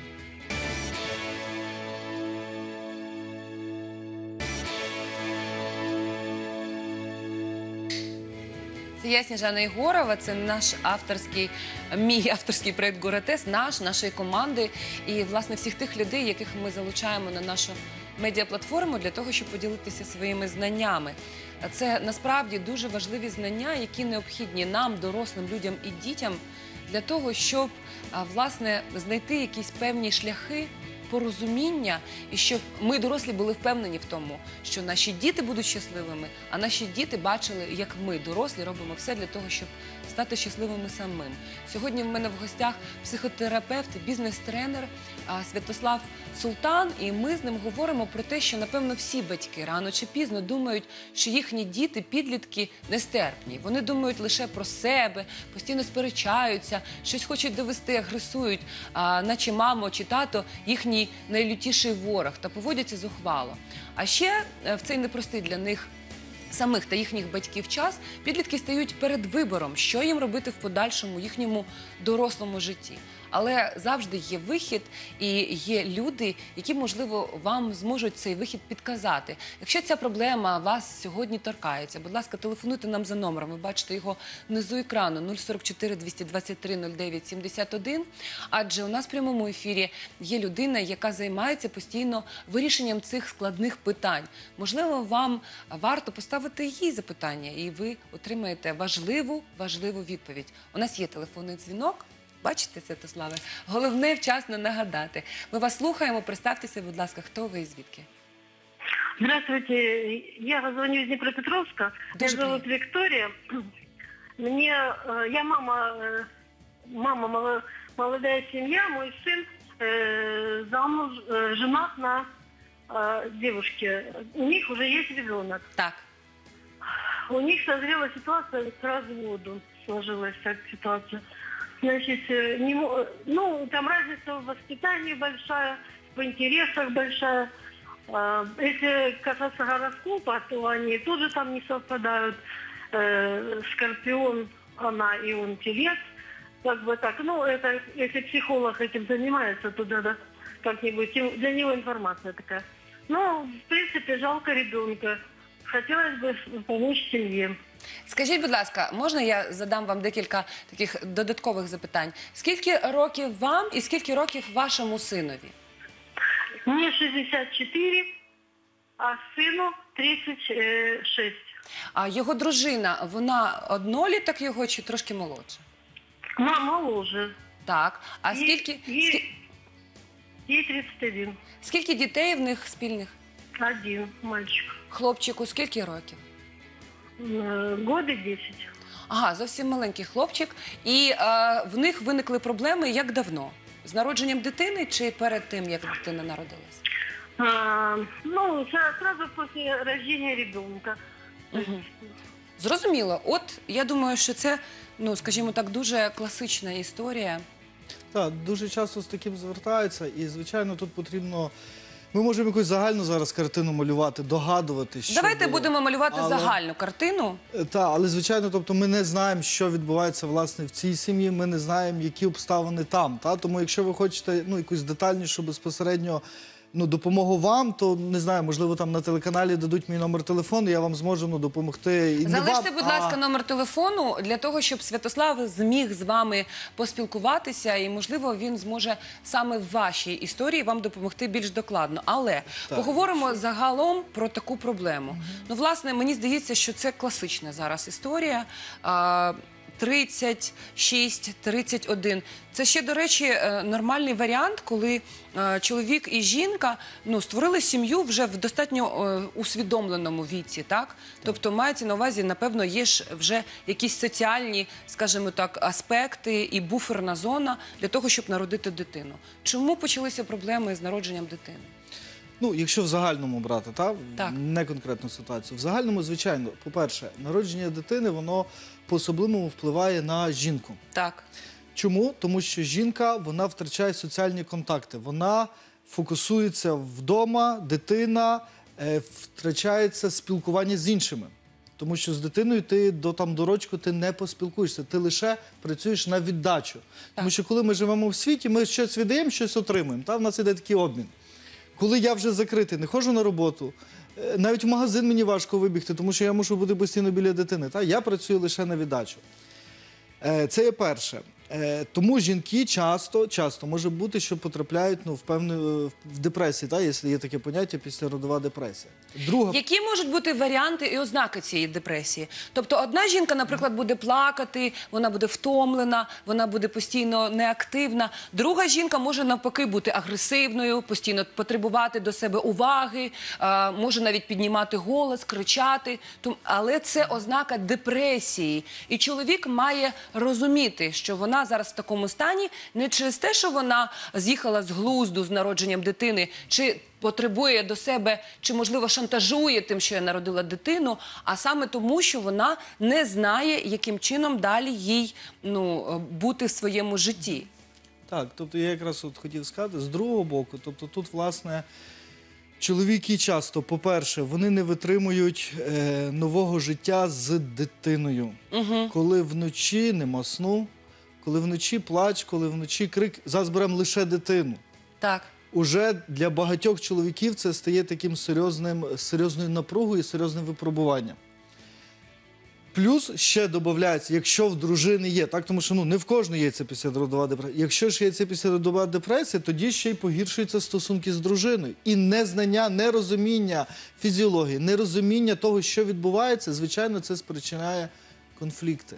Це я, Сніжана Єгорова, це мій авторський проєкт «Город С», нашої команди і, власне, всіх тих людей, яких ми залучаємо на нашу медіаплатформу для того, щоб поділитися своїми знаннями. Це, насправді, дуже важливі знання, які необхідні нам, дорослим людям і дітям, для того, щоб, власне, знайти якісь певні шляхи порозуміння, і щоб ми, дорослі, були впевнені в тому, що наші діти будуть щасливими, а наші діти бачили, як ми, дорослі, робимо все для того, щоб стати щасливими самим. Сьогодні в мене в гостях психотерапевт, бізнес-тренер Святослав Султан, і ми з ним говоримо про те, що, напевно, всі батьки рано чи пізно думають, що їхні діти, підлітки, нестерпні. Вони думають лише про себе, постійно сперечаються, щось хочуть довести, агресують, наче мамо чи тато їхній найлютіший ворог, та поводяться зухвало. А ще в цей непростий для них самих та їхніх батьків час підлітки стають перед вибором, що їм робити в подальшому їхньому дорослому житті. Але завжди є вихід і є люди, які, можливо, вам зможуть цей вихід підказати. Якщо ця проблема вас сьогодні торкається, будь ласка, телефонуйте нам за номером. Ви бачите його внизу екрану 044 223 09 71. Адже у нас в прямому ефірі є людина, яка займається постійно вирішенням цих складних питань. Можливо, вам варто поставити їй запитання, і ви отримаєте важливу відповідь. У нас є телефонний дзвінок. Бачите, Святославе? Головне вчасно нагадати. Ми вас слухаємо. Представтеся, будь ласка, хто ви і звідки? Здравствуйте, я звоню из Днепропетровска. Дуже Меня зовут Виктория. Я мама, молодая семья, мой сын женат на девушке. У них уже есть ребенок. Так. У них созрела ситуация к разводу, сложилась так ситуация. Значит, там разница в воспитании большая, в интересах большая. Если касаться гороскопа, то они тоже там не совпадают. Скорпион, она и он телец. Как бы так. Это, если психолог этим занимается, то надо как-нибудь, для него информация такая. В принципе, жалко ребенка. Хотелось бы помочь семье. Скажіть, будь ласка, можна я задам вам декілька таких додаткових запитань? Скільки років вам і скільки років вашому синові? Мне 64, а сыну 36. А його дружина, вона одноліток його чи трошки молодша? Она моложе. Так. А скільки, Ей 31. скільки дітей в них спільних? Один мальчик. Хлопчику скільки років? Года 10. Ага, зовсім маленький хлопчик. І в них виникли проблеми як давно? З народженням дитини чи перед тим, як дитина народилась? Сразу после рождения ребенка. Зрозуміло. От, я думаю, що це, скажімо так, дуже класична історія. Так, дуже часто з таким звертаються, і, звичайно, тут потрібно Ми можемо якусь загальну зараз картину малювати, догадувати, що Давайте було. будемо малювати Але- загальну картину. Так, але звичайно, тобто ми не знаємо, що відбувається власне в цій сім'ї, ми не знаємо, які обставини там. Тому якщо ви хочете якусь детальнішу безпосередньо допомогу вам, то не знаю, можливо, там на телеканалі дадуть мій номер телефону, я вам зможу допомогти. І не Залиште, вам, будь ласка, номер телефону для того, щоб Святослав зміг з вами поспілкуватися і, можливо, він зможе саме в вашій історії вам допомогти більш докладно. Але поговоримо загалом про таку проблему. Ну, власне, мені здається, що це класична зараз історія. 36, 31. Це ще, до речі, нормальний варіант, коли чоловік і жінка створили сім'ю вже в достатньо усвідомленому віці, так? Тобто мається на увазі, напевно, є ж вже якісь соціальні, скажімо так, аспекти і буферна зона для того, щоб народити дитину. Чому почалися проблеми з народженням дитини? Якщо в загальному брати, Так. не конкретну ситуацію. В загальному, звичайно, по-перше, народження дитини, воно по-особливому впливає на жінку. Так. Чому? Тому що жінка, вона втрачає соціальні контакти. Вона фокусується вдома, дитина, втрачається спілкування з іншими. Тому що з дитиною ти до рочку ти не поспілкуєшся, ти лише працюєш на віддачу. Тому що коли ми живемо в світі, ми щось віддаємо, щось отримуємо. В нас іде такий обмін. Коли я вже закритий, не ходжу на роботу, навіть в магазин мені важко вибігти, тому що я мушу бути постійно біля дитини. Я працюю лише на віддачу. Це є перше. Тому жінки часто може бути, що потрапляють в депресію, якщо є таке поняття післяродова депресія. Друга. Які можуть бути варіанти і ознаки цієї депресії? Тобто одна жінка, наприклад, буде плакати, вона буде втомлена, вона буде постійно неактивна. Друга жінка може навпаки бути агресивною, постійно потребувати до себе уваги, може навіть піднімати голос, кричати. Але це ознака депресії. І чоловік має розуміти, що вона зараз в такому стані не через те, що вона з'їхала з глузду з народженням дитини, чи потребує до себе, чи, можливо, шантажує тим, що я народила дитину, а саме тому, що вона не знає, яким чином далі їй бути в своєму житті. Так, тобто я якраз хотів сказати, з другого боку, тобто тут, власне, чоловіки часто, по-перше, вони не витримують нового життя з дитиною. Коли вночі нема сну, коли вночі плач, коли вночі крик, зараз беремо лише дитину. Так. Уже для багатьох чоловіків це стає таким серйозною напругою і серйозним випробуванням. Плюс ще додається, якщо в дружини є, тому що не в кожної є ця післяродова депресія. Якщо ж є ця післяродова депресія, тоді ще й погіршуються стосунки з дружиною. І незнання, нерозуміння фізіології, нерозуміння того, що відбувається, звичайно, це спричиняє конфлікти.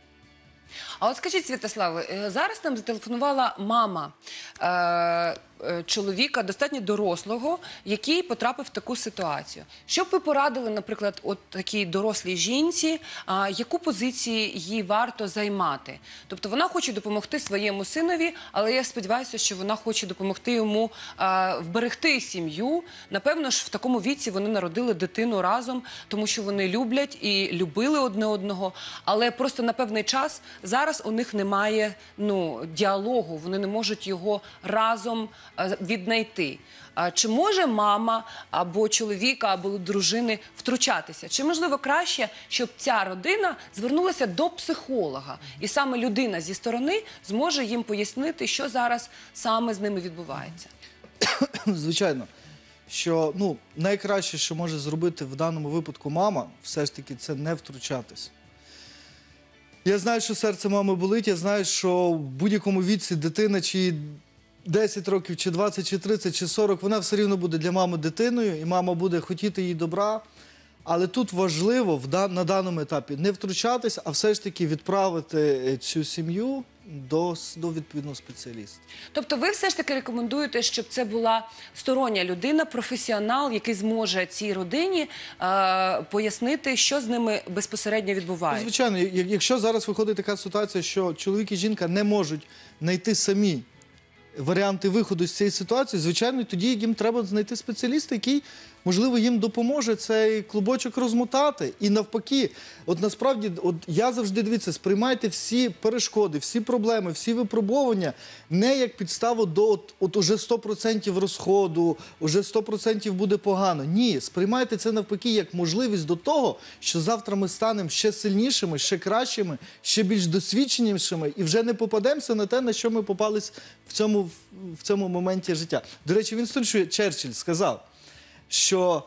А от скажіть, Святославе, зараз нам зателефонувала мама чоловіка, достатньо дорослого, який потрапив в таку ситуацію. Що б ви порадили, наприклад, от такій дорослій жінці, яку позицію їй варто займати? Тобто вона хоче допомогти своєму синові, але я сподіваюся, що вона хоче допомогти йому вберегти сім'ю. Напевно ж, в такому віці вони народили дитину разом, тому що вони люблять і любили одне одного, але просто на певний час зараз у них немає діалогу, вони не можуть його разом віднайти. Чи може мама або чоловіка, або дружини втручатися? Чи, можливо, краще, щоб ця родина звернулася до психолога? І саме людина зі сторони зможе їм пояснити, що зараз саме з ними відбувається? Звичайно, що найкраще, що може зробити в даному випадку мама, все ж таки, це не втручатись. Я знаю, що серце мами болить, я знаю, що в будь-якому віці дитина, чи 10 років, чи 20, чи 30, чи 40, вона все рівно буде для мами дитиною, і мама буде хотіти їй добра. Але тут важливо на даному етапі не втручатись, а все ж таки відправити цю сім'ю до відповідного спеціаліста. Тобто ви все ж таки рекомендуєте, щоб це була стороння людина, професіонал, який зможе цій родині пояснити, що з ними безпосередньо відбувається? Звичайно, якщо зараз виходить така ситуація, що чоловік і жінка не можуть знайти самі варіанти виходу з цієї ситуації, звичайно, тоді їм треба знайти спеціаліста, який, можливо, їм допоможе цей клубочок розмотати. І навпаки, от насправді, от я завжди, дивіться, сприймайте всі перешкоди, всі проблеми, всі випробування не як підставу до от уже 100% розходу, уже 100% буде погано. Ні, сприймайте це навпаки як можливість до того, що завтра ми станемо ще сильнішими, ще кращими, ще більш досвідченішими і вже не попадемося на те, на що ми попались в цьому моменті життя. До речі, Вінстон Черчилль сказав, що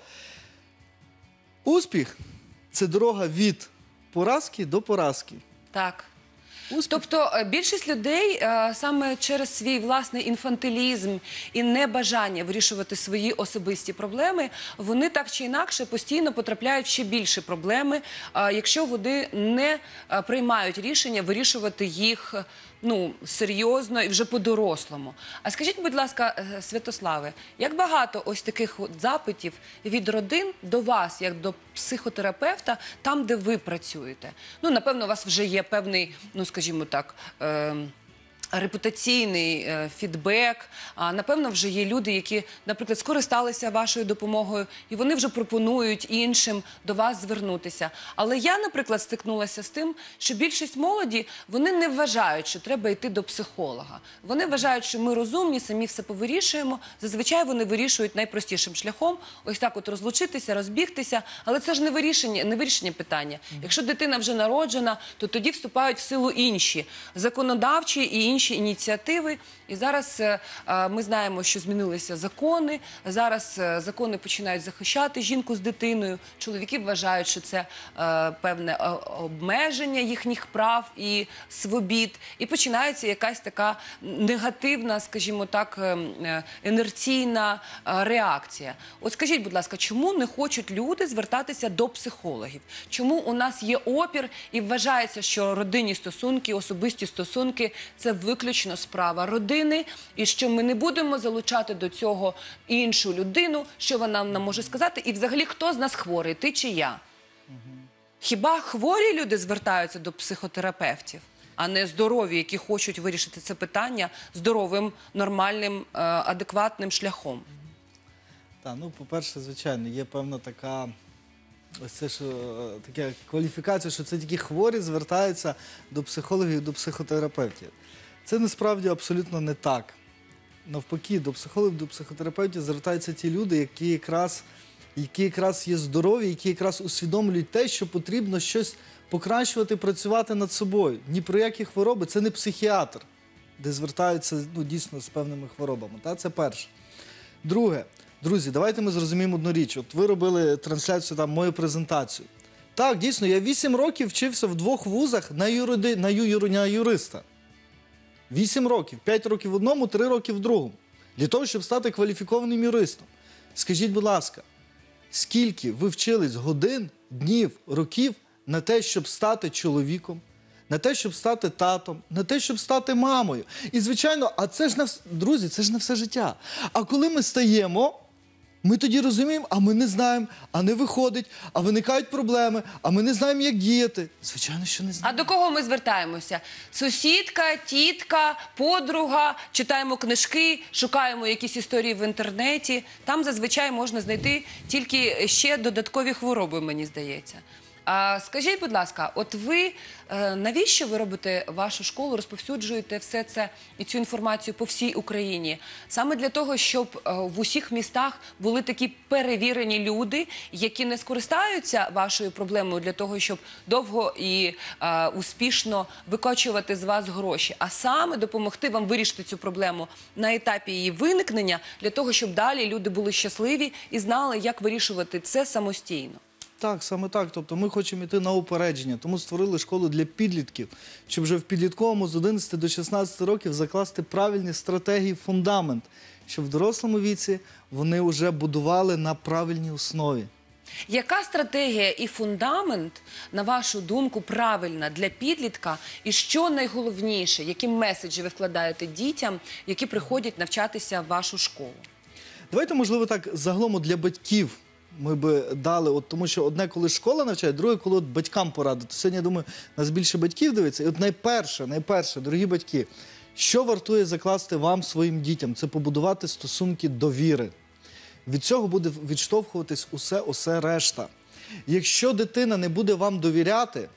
успіх – це дорога від поразки до поразки. Так. Успіх. Тобто більшість людей саме через свій власний інфантилізм і небажання вирішувати свої особисті проблеми, вони так чи інакше постійно потрапляють в ще більші проблеми, якщо вони не приймають рішення вирішувати їх серйозно і вже по-дорослому. А скажіть, будь ласка, Святославе, як багато ось таких запитів від родин до вас, як до психотерапевта, там, де ви працюєте? Ну, напевно, у вас вже є певний, скажімо так, репутаційний фідбек, а напевно вже є люди, які, наприклад, скористалися вашою допомогою, і вони вже пропонують іншим до вас звернутися. Але я, наприклад, стикнулася з тим, що більшість молоді, вони не вважають, що треба йти до психолога. Вони вважають, що ми розумні, самі все повирішуємо. Зазвичай вони вирішують найпростішим шляхом, ось так от розлучитися, розбігтися, але це ж не вирішення питання. Якщо дитина вже народжена, то тоді вступають в силу інші законодавчі і інші ініціативи. І зараз ми знаємо, що змінилися закони. Зараз закони починають захищати жінку з дитиною. Чоловіки вважають, що це певне обмеження їхніх прав і свобід. І починається якась така негативна, скажімо так, інерційна реакція. От скажіть, будь ласка, чому не хочуть люди звертатися до психологів? Чому у нас є опір і вважається, що родинні стосунки, особисті стосунки – це виключно справа родини, і що ми не будемо залучати до цього іншу людину, що вона нам може сказати, і взагалі хто з нас хворий, ти чи я? Хіба хворі люди звертаються до психотерапевтів, а не здорові, які хочуть вирішити це питання здоровим, нормальним, адекватним шляхом? Так, по-перше, звичайно, є певна така кваліфікація, що це тільки хворі звертаються до психологів, до психотерапевтів. Це насправді абсолютно не так. Навпаки, до психологів, до психотерапевтів звертаються ті люди, які якраз є здорові, які якраз усвідомлюють те, що потрібно щось покращувати, працювати над собою. Ні про які хвороби, це не психіатр, де звертаються дійсно з певними хворобами. Це перше. Друге, друзі, давайте ми зрозуміємо одну річ. От ви робили трансляцію, мою презентацію. Так, дійсно, я 8 років вчився в 2 вузах на юриста. 8 років, 5 років в одному, 3 роки в другому. Для того, щоб стати кваліфікованим юристом. Скажіть, будь ласка, скільки ви вчились годин, днів, років на те, щоб стати чоловіком, на те, щоб стати татом, на те, щоб стати мамою? І, звичайно, друзі, це ж на все життя. А коли ми стаємо, ми тоді розуміємо, а ми не знаємо, а не виходить, а виникають проблеми, а ми не знаємо, як діяти. Звичайно, що не знаємо. А до кого ми звертаємося? Сусідка, тітка, подруга, читаємо книжки, шукаємо якісь історії в інтернеті. Там зазвичай можна знайти тільки ще додаткові хвороби, мені здається. А скажіть, будь ласка, от ви, навіщо ви робите вашу школу, розповсюджуєте все це і цю інформацію по всій Україні? Саме для того, щоб в усіх містах були такі перевірені люди, які не скористаються вашою проблемою для того, щоб довго і успішно викочувати з вас гроші, а саме допомогти вам вирішити цю проблему на етапі її виникнення, для того, щоб далі люди були щасливі і знали, як вирішувати це самостійно. Так, саме так. Тобто ми хочемо йти на упередження, тому створили школу для підлітків, щоб вже в підлітковому з 11 до 16 років закласти правильні стратегії, фундамент, щоб в дорослому віці вони вже будували на правильній основі. Яка стратегія і фундамент, на вашу думку, правильна для підлітка? І що найголовніше, які меседжі ви вкладаєте дітям, які приходять навчатися в вашу школу? Давайте, можливо, так загалом для батьків ми би дали, тому що одне, коли школа навчає, друге, коли батькам порадити. Сьогодні, я думаю, нас більше батьків дивиться. І от найперше, дорогі батьки, Що вартує закласти вам своїм дітям? Це побудувати стосунки довіри. Від цього буде відштовхуватись усе решта. Якщо дитина не буде вам довіряти,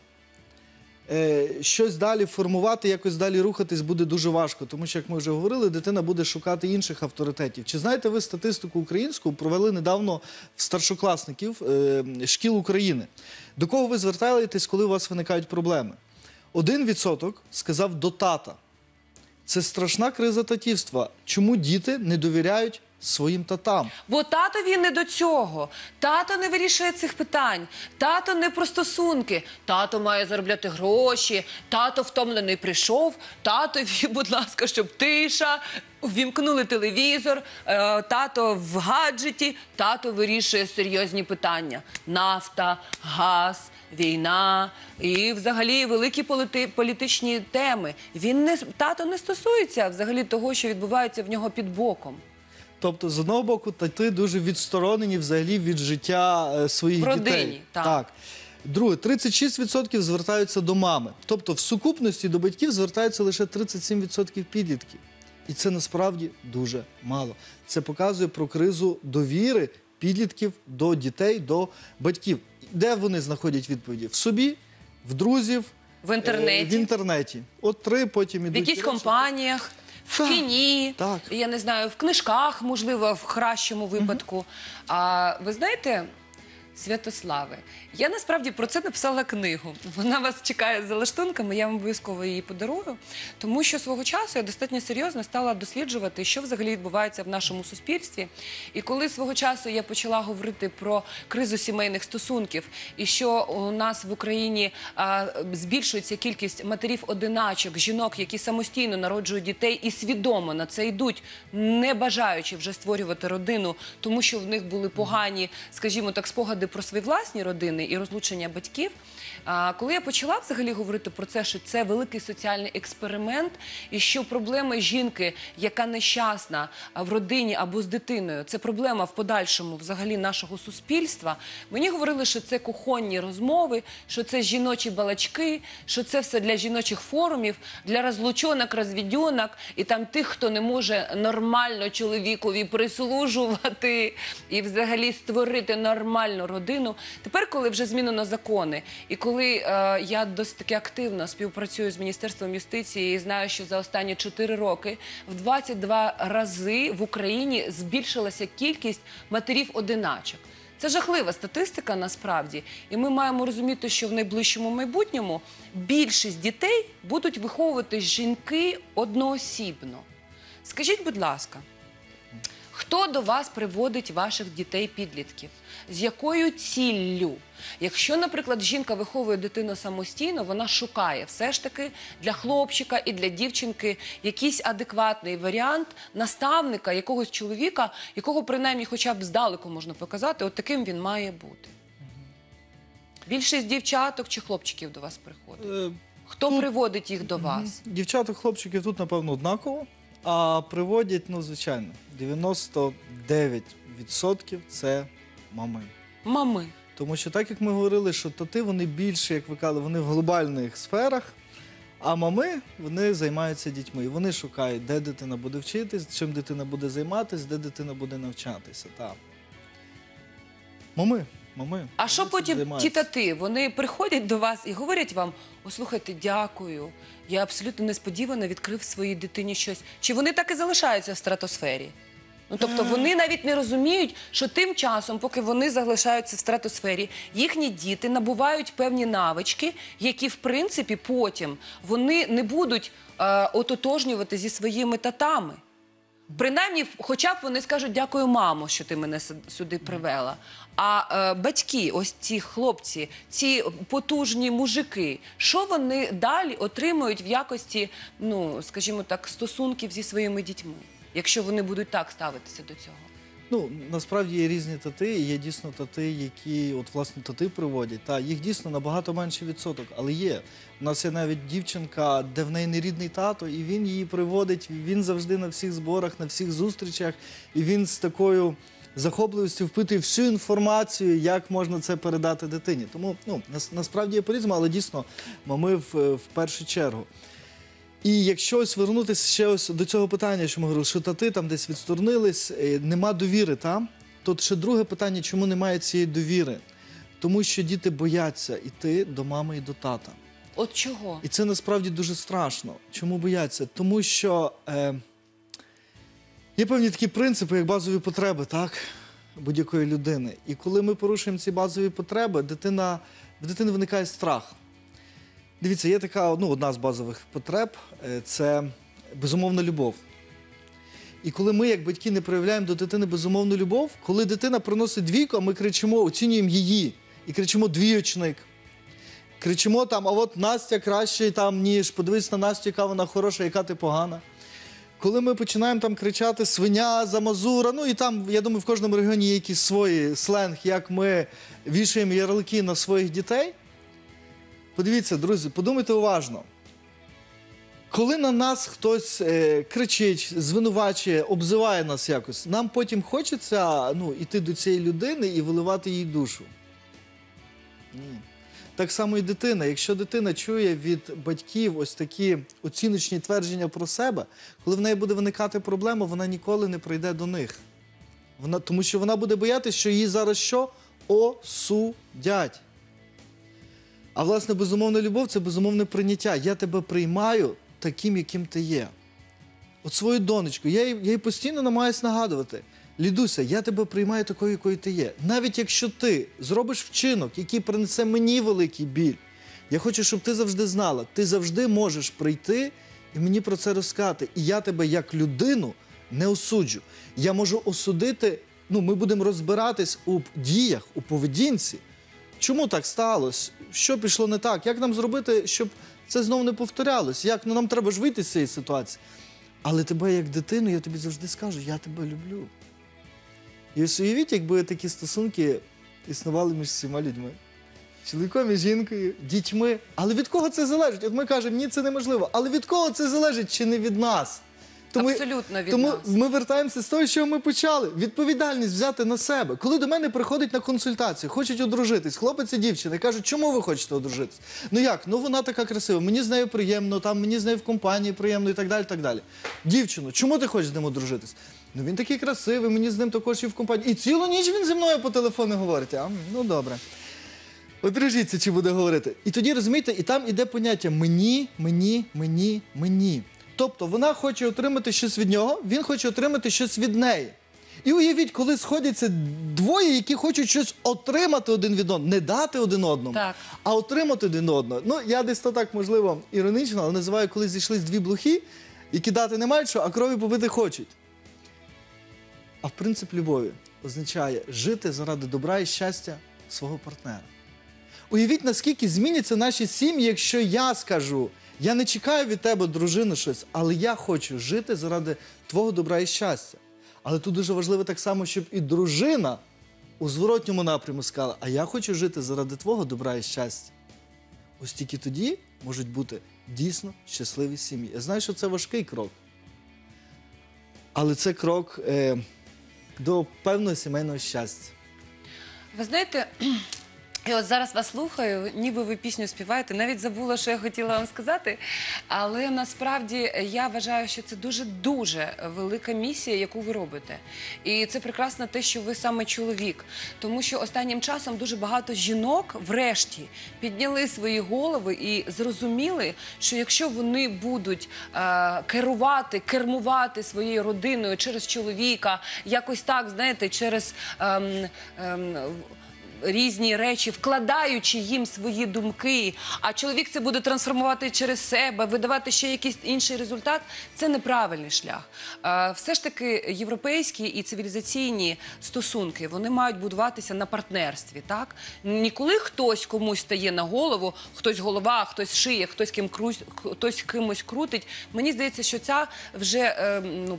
щось далі формувати, якось далі рухатись буде дуже важко. Тому що, як ми вже говорили, дитина буде шукати інших авторитетів. Чи знаєте ви статистику українську провели недавно в старшокласників шкіл України? До кого ви звертаєтесь, коли у вас виникають проблеми? 1% сказав до тата. Це страшна криза татівства. Чому діти не довіряють своїм татам? Бо татові не до цього. Тато не вирішує цих питань. Тато не про стосунки. Тато має заробляти гроші. Тато втомлений прийшов. Татові, будь ласка, щоб тиша. Ввімкнули телевізор. Тато в гаджеті. Тато вирішує серйозні питання. Нафта, газ, війна і взагалі великі політичні теми. Тато не стосується взагалі того, що відбувається в нього під боком. Тобто, з одного боку, тати дуже відсторонені взагалі від життя своїх В родині, дітей. так. Друге, 36% звертаються до мами. Тобто, в сукупності до батьків звертаються лише 37% підлітків. І це насправді дуже мало. Це показує про кризу довіри підлітків до дітей, до батьків. Де вони знаходять відповіді? В собі, в друзів, В інтернеті. в інтернеті. От 3, потім В ідуть. якихось компаніях, в Так, кіні, так. я не знаю, в книжках, можливо, в кращому випадку. А ви знаєте, Святославе, я насправді про це написала книгу. Вона вас чекає за лаштунками, я вам обов'язково її подарую. Тому що свого часу я достатньо серйозно стала досліджувати, що взагалі відбувається в нашому суспільстві. І коли свого часу я почала говорити про кризу сімейних стосунків, і що у нас в Україні збільшується кількість матерів-одиначок, жінок, які самостійно народжують дітей і свідомо на це йдуть, не бажаючи вже створювати родину, тому що в них були погані, скажімо так, спогади про свої власні родини і розлучення батьків. Коли я почала взагалі говорити про це, що це великий соціальний експеримент, і що проблеми жінки, яка нещасна в родині або з дитиною, це проблема в подальшому взагалі нашого суспільства, мені говорили, що це кухонні розмови, що це жіночі балачки, що це все для жіночих форумів, для розлучонок, розвідьонок, і там тих, хто не може нормально чоловікові прислужувати і взагалі створити нормальну родину. Тепер, коли вже змінено закони, і коли я досить таки активно співпрацюю з Міністерством юстиції і знаю, що за останні 4 роки в 22 рази в Україні збільшилася кількість матерів-одиначок. Це жахлива статистика насправді, і ми маємо розуміти, що в найближчому майбутньому більшість дітей будуть виховувати жінки одноосібно. Скажіть, будь ласка, хто до вас приводить ваших дітей-підлітків? З якою ціллю? Якщо, наприклад, жінка виховує дитину самостійно, вона шукає все ж таки для хлопчика і для дівчинки якийсь адекватний варіант наставника, якогось чоловіка, якого принаймні хоча б здалеку можна показати, от таким він має бути. Більшість дівчаток чи хлопчиків до вас приходить? Хто приводить їх до вас? Дівчаток, хлопчиків тут, напевно, однаково. А приводять, ну, звичайно, 99% це мами. Мами. Тому що так, як ми говорили, що тати, вони більше, як ви казали, вони в глобальних сферах, а мами, вони займаються дітьми. І вони шукають, де дитина буде вчитись, чим дитина буде займатися, де дитина буде навчатися. Так. Мами. А що Вони цим потім займаються. ті тати? Вони приходять до вас і говорять вам: о, слухайте, дякую, я абсолютно несподівано відкрив своїй дитині щось. Чи вони так і залишаються в стратосфері? Ну, тобто вони навіть не розуміють, що тим часом, поки вони залишаються в стратосфері, їхні діти набувають певні навички, які, в принципі, потім вони не будуть ототожнювати зі своїми татами. Принаймні, хоча б вони скажуть: дякую, мамо, що ти мене сюди привела. А батьки, ось ці хлопці, ці потужні мужики, що вони далі отримують в якості, ну, скажімо так, стосунків зі своїми дітьми, якщо вони будуть так ставитися до цього? Ну, насправді є різні тати, і є дійсно тати, які, от, власне, тати приводять. Та, їх дійсно набагато менший відсоток, але є. У нас є навіть дівчинка, де в неї не рідний тато, і він її приводить, він завжди на всіх зборах, на всіх зустрічах, і він з такою захопливістю впитує всю інформацію, як можна це передати дитині. Тому, ну, насправді є по-різному, але дійсно, мами в першу чергу. І якщо ось вернутися ще ось до цього питання, що ми говорили, що тати там десь відсторонились, нема довіри там, то ще друге питання, чому немає цієї довіри? Тому що діти бояться йти до мами і до тата. От чого? І це насправді дуже страшно. Чому бояться? Тому що є певні такі принципи, як базові потреби, так? Будь-якої людини. І коли ми порушуємо ці базові потреби, в дитини виникає страх. Дивіться, є така, одна з базових потреб – це безумовна любов. І коли ми, як батьки, не проявляємо до дитини безумовну любов, коли дитина приносить двійку, а ми кричимо, оцінюємо її, і кричимо «двійочник», кричимо там, а от Настя краще там, ніж, подивись на Настю, яка вона хороша, яка ти погана. Коли ми починаємо там кричати «свиня», «замазура», і там, я думаю, в кожному регіоні є якісь свої сленг, як ми вішаємо ярлики на своїх дітей. Подивіться, друзі, подумайте уважно. Коли на нас хтось кричить, звинувачує, обзиває нас якось, нам потім хочеться йти до цієї людини і виливати їй душу? Ні. Так само і дитина. Якщо дитина чує від батьків ось такі оціночні твердження про себе, коли в неї буде виникати проблема, вона ніколи не прийде до них. Тому що вона буде боятися, що її зараз що? Осудять. А власне, безумовна любов – це безумовне прийняття. Я тебе приймаю таким, яким ти є. От свою донечку, я їй постійно намагаюся нагадувати. Лідуся, я тебе приймаю такою, якою ти є. Навіть якщо ти зробиш вчинок, який принесе мені великий біль, я хочу, щоб ти завжди знала, ти завжди можеш прийти і мені про це розказати. І я тебе як людину не осуджу. Я можу осудити, ми будемо розбиратись у діях, у поведінці. Чому так сталося? Що пішло не так? Як нам зробити, щоб це знову не повторялось? Нам треба ж вийти з цієї ситуації. Але тебе як дитину, я тобі завжди скажу, я тебе люблю. І ось уявіть, якби такі стосунки існували між всіма людьми. Чоловіком і жінкою, дітьми. Але від кого це залежить? От ми кажемо, ні, це неможливо. Але від кого це залежить, чи не від нас? Абсолютно від тому нас. ми вертаємося з того, що ми почали. Відповідальність взяти на себе. Коли до мене приходять на консультацію, хочуть одружитись, хлопець і дівчина, і кажуть, чому ви хочете одружитись? Як? Вона така красива, мені з нею приємно, мені з нею в компанії приємно і так далі, так далі. Дівчино, чому ти хочеш з ним одружитись? Він такий красивий, мені з ним також і в компанії. І цілу ніч він зі мною по телефону говорить. Добре. Одружіться, чи буде говорити. І тоді, розумієте, і там іде поняття мені, мені, мені, мені. Тобто вона хоче отримати щось від нього, він хоче отримати щось від неї. І уявіть, коли сходяться двоє, які хочуть щось отримати один від одного, не дати один одному, а отримати один одного. Я десь то так, можливо, іронічно, але називаю, коли зійшлись дві блохи, які дати не мають, а крові побити хочуть. А в принцип любові означає жити заради добра і щастя свого партнера. Уявіть, наскільки зміняться наші сім'ї, якщо я скажу, я не чекаю від тебе, дружину, щось, але я хочу жити заради твого добра і щастя. Але тут дуже важливо так само, щоб і дружина у зворотньому напряму сказала, а я хочу жити заради твого добра і щастя. Ось тільки тоді можуть бути дійсно щасливі сім'ї. Я знаю, що це важкий крок. Але це крок до певного сімейного щастя. Ви знаєте, я от зараз вас слухаю, ніби ви пісню співаєте, навіть забула, що я хотіла вам сказати, але насправді я вважаю, що це дуже-дуже велика місія, яку ви робите. І це прекрасно те, що ви саме чоловік, тому що останнім часом дуже багато жінок врешті підняли свої голови і зрозуміли, що якщо вони будуть кермувати своєю родиною через чоловіка, якось так, знаєте, через різні речі, вкладаючи їм свої думки, а чоловік це буде трансформувати через себе, видавати ще якийсь інший результат, це неправильний шлях. Все ж таки європейські і цивілізаційні стосунки, вони мають будуватися на партнерстві, так? Ніколи хтось комусь стає на голову, хтось голова, хтось шиє, хтось кимось крутить. Мені здається, що ця вже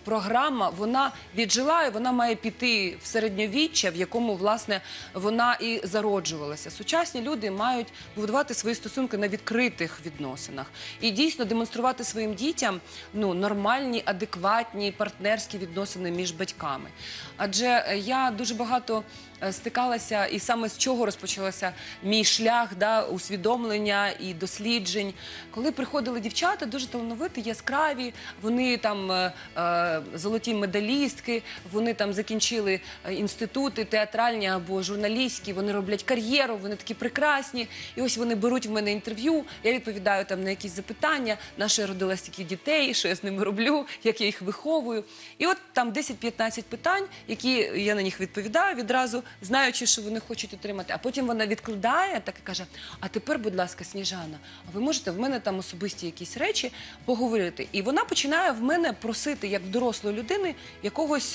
програма, вона віджила і вона має піти в середньовіччя, в якому, власне, вона і і зароджувалася. Сучасні люди мають будувати свої стосунки на відкритих відносинах і дійсно демонструвати своїм дітям нормальні, адекватні партнерські відносини між батьками. Адже я дуже багато стикалася, і саме з чого розпочалося мій шлях усвідомлення і досліджень. Коли приходили дівчата, дуже талановиті, яскраві, вони там золоті медалістки, вони там закінчили інститути театральні або журналістські, вони роблять кар'єру, вони такі прекрасні. І ось вони беруть в мене інтерв'ю, я відповідаю там на якісь запитання, на що я родила стільки дітей, що я з ними роблю, як я їх виховую. І от там 10-15 питань, які я на них відповідаю відразу, знаючи, що вони хочуть отримати. А потім вона відкладає так і каже: а тепер, будь ласка, Сніжана, а ви можете в мене там особисті якісь речі поговорити? І вона починає в мене просити, як в дорослої людини, якогось,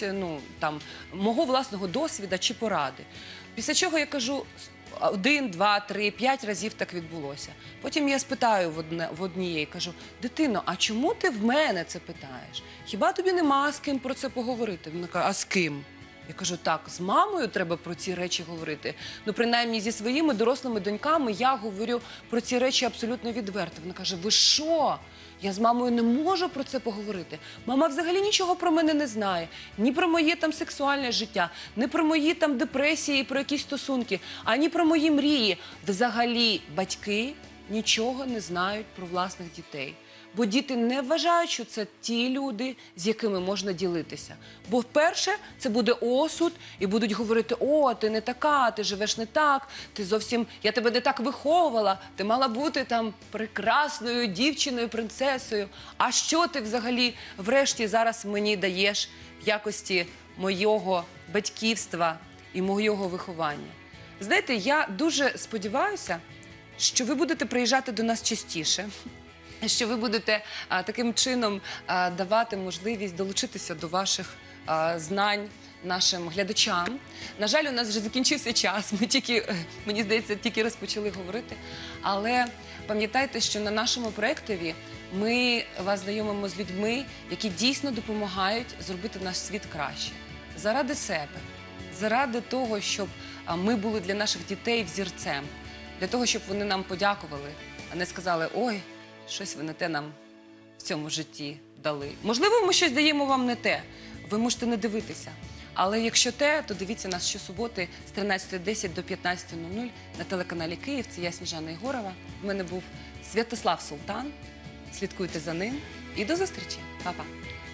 мого власного досвіду чи поради. Після чого я кажу: 1, 2, 3, 5 разів так відбулося. Потім я спитаю в однієї, кажу: дитино, а чому ти в мене це питаєш? Хіба тобі нема з ким про це поговорити? Вона каже: а з ким? Я кажу: так, з мамою треба про ці речі говорити. Принаймні зі своїми дорослими доньками я говорю про ці речі абсолютно відверто. Вона каже: ви що? Я з мамою не можу про це поговорити. Мама взагалі нічого про мене не знає. Ні про моє там сексуальне життя, ні про мої там депресії, про якісь стосунки, ані про мої мрії. Взагалі батьки нічого не знають про власних дітей. Бо діти не вважають, що це ті люди, з якими можна ділитися. Бо вперше це буде осуд, і будуть говорити: о, ти не така, ти живеш не так, ти зовсім, я тебе не так виховувала, ти мала бути там прекрасною дівчиною, принцесою. А що ти взагалі врешті зараз мені даєш в якості моєго батьківства і моєго виховання? Знаєте, я дуже сподіваюся, що ви будете приїжджати до нас частіше, що ви будете таким чином давати можливість долучитися до ваших знань нашим глядачам. На жаль, у нас вже закінчився час, ми тільки, мені здається, тільки розпочали говорити. Але пам'ятайте, що на нашому проєктові ми вас знайомимо з людьми, які дійсно допомагають зробити наш світ краще. Заради себе, заради того, щоб ми були для наших дітей взірцем, для того, щоб вони нам подякували, а не сказали: ой, щось ви не те нам в цьому житті дали. Можливо, ми щось даємо вам не те, ви можете не дивитися. Але якщо те, то дивіться нас щосуботи з 13:10 до 15:00 на телеканалі Київ. Це я, Сніжана Єгорова. В мене був Святослав Султан. Слідкуйте за ним і до зустрічі. Па-па.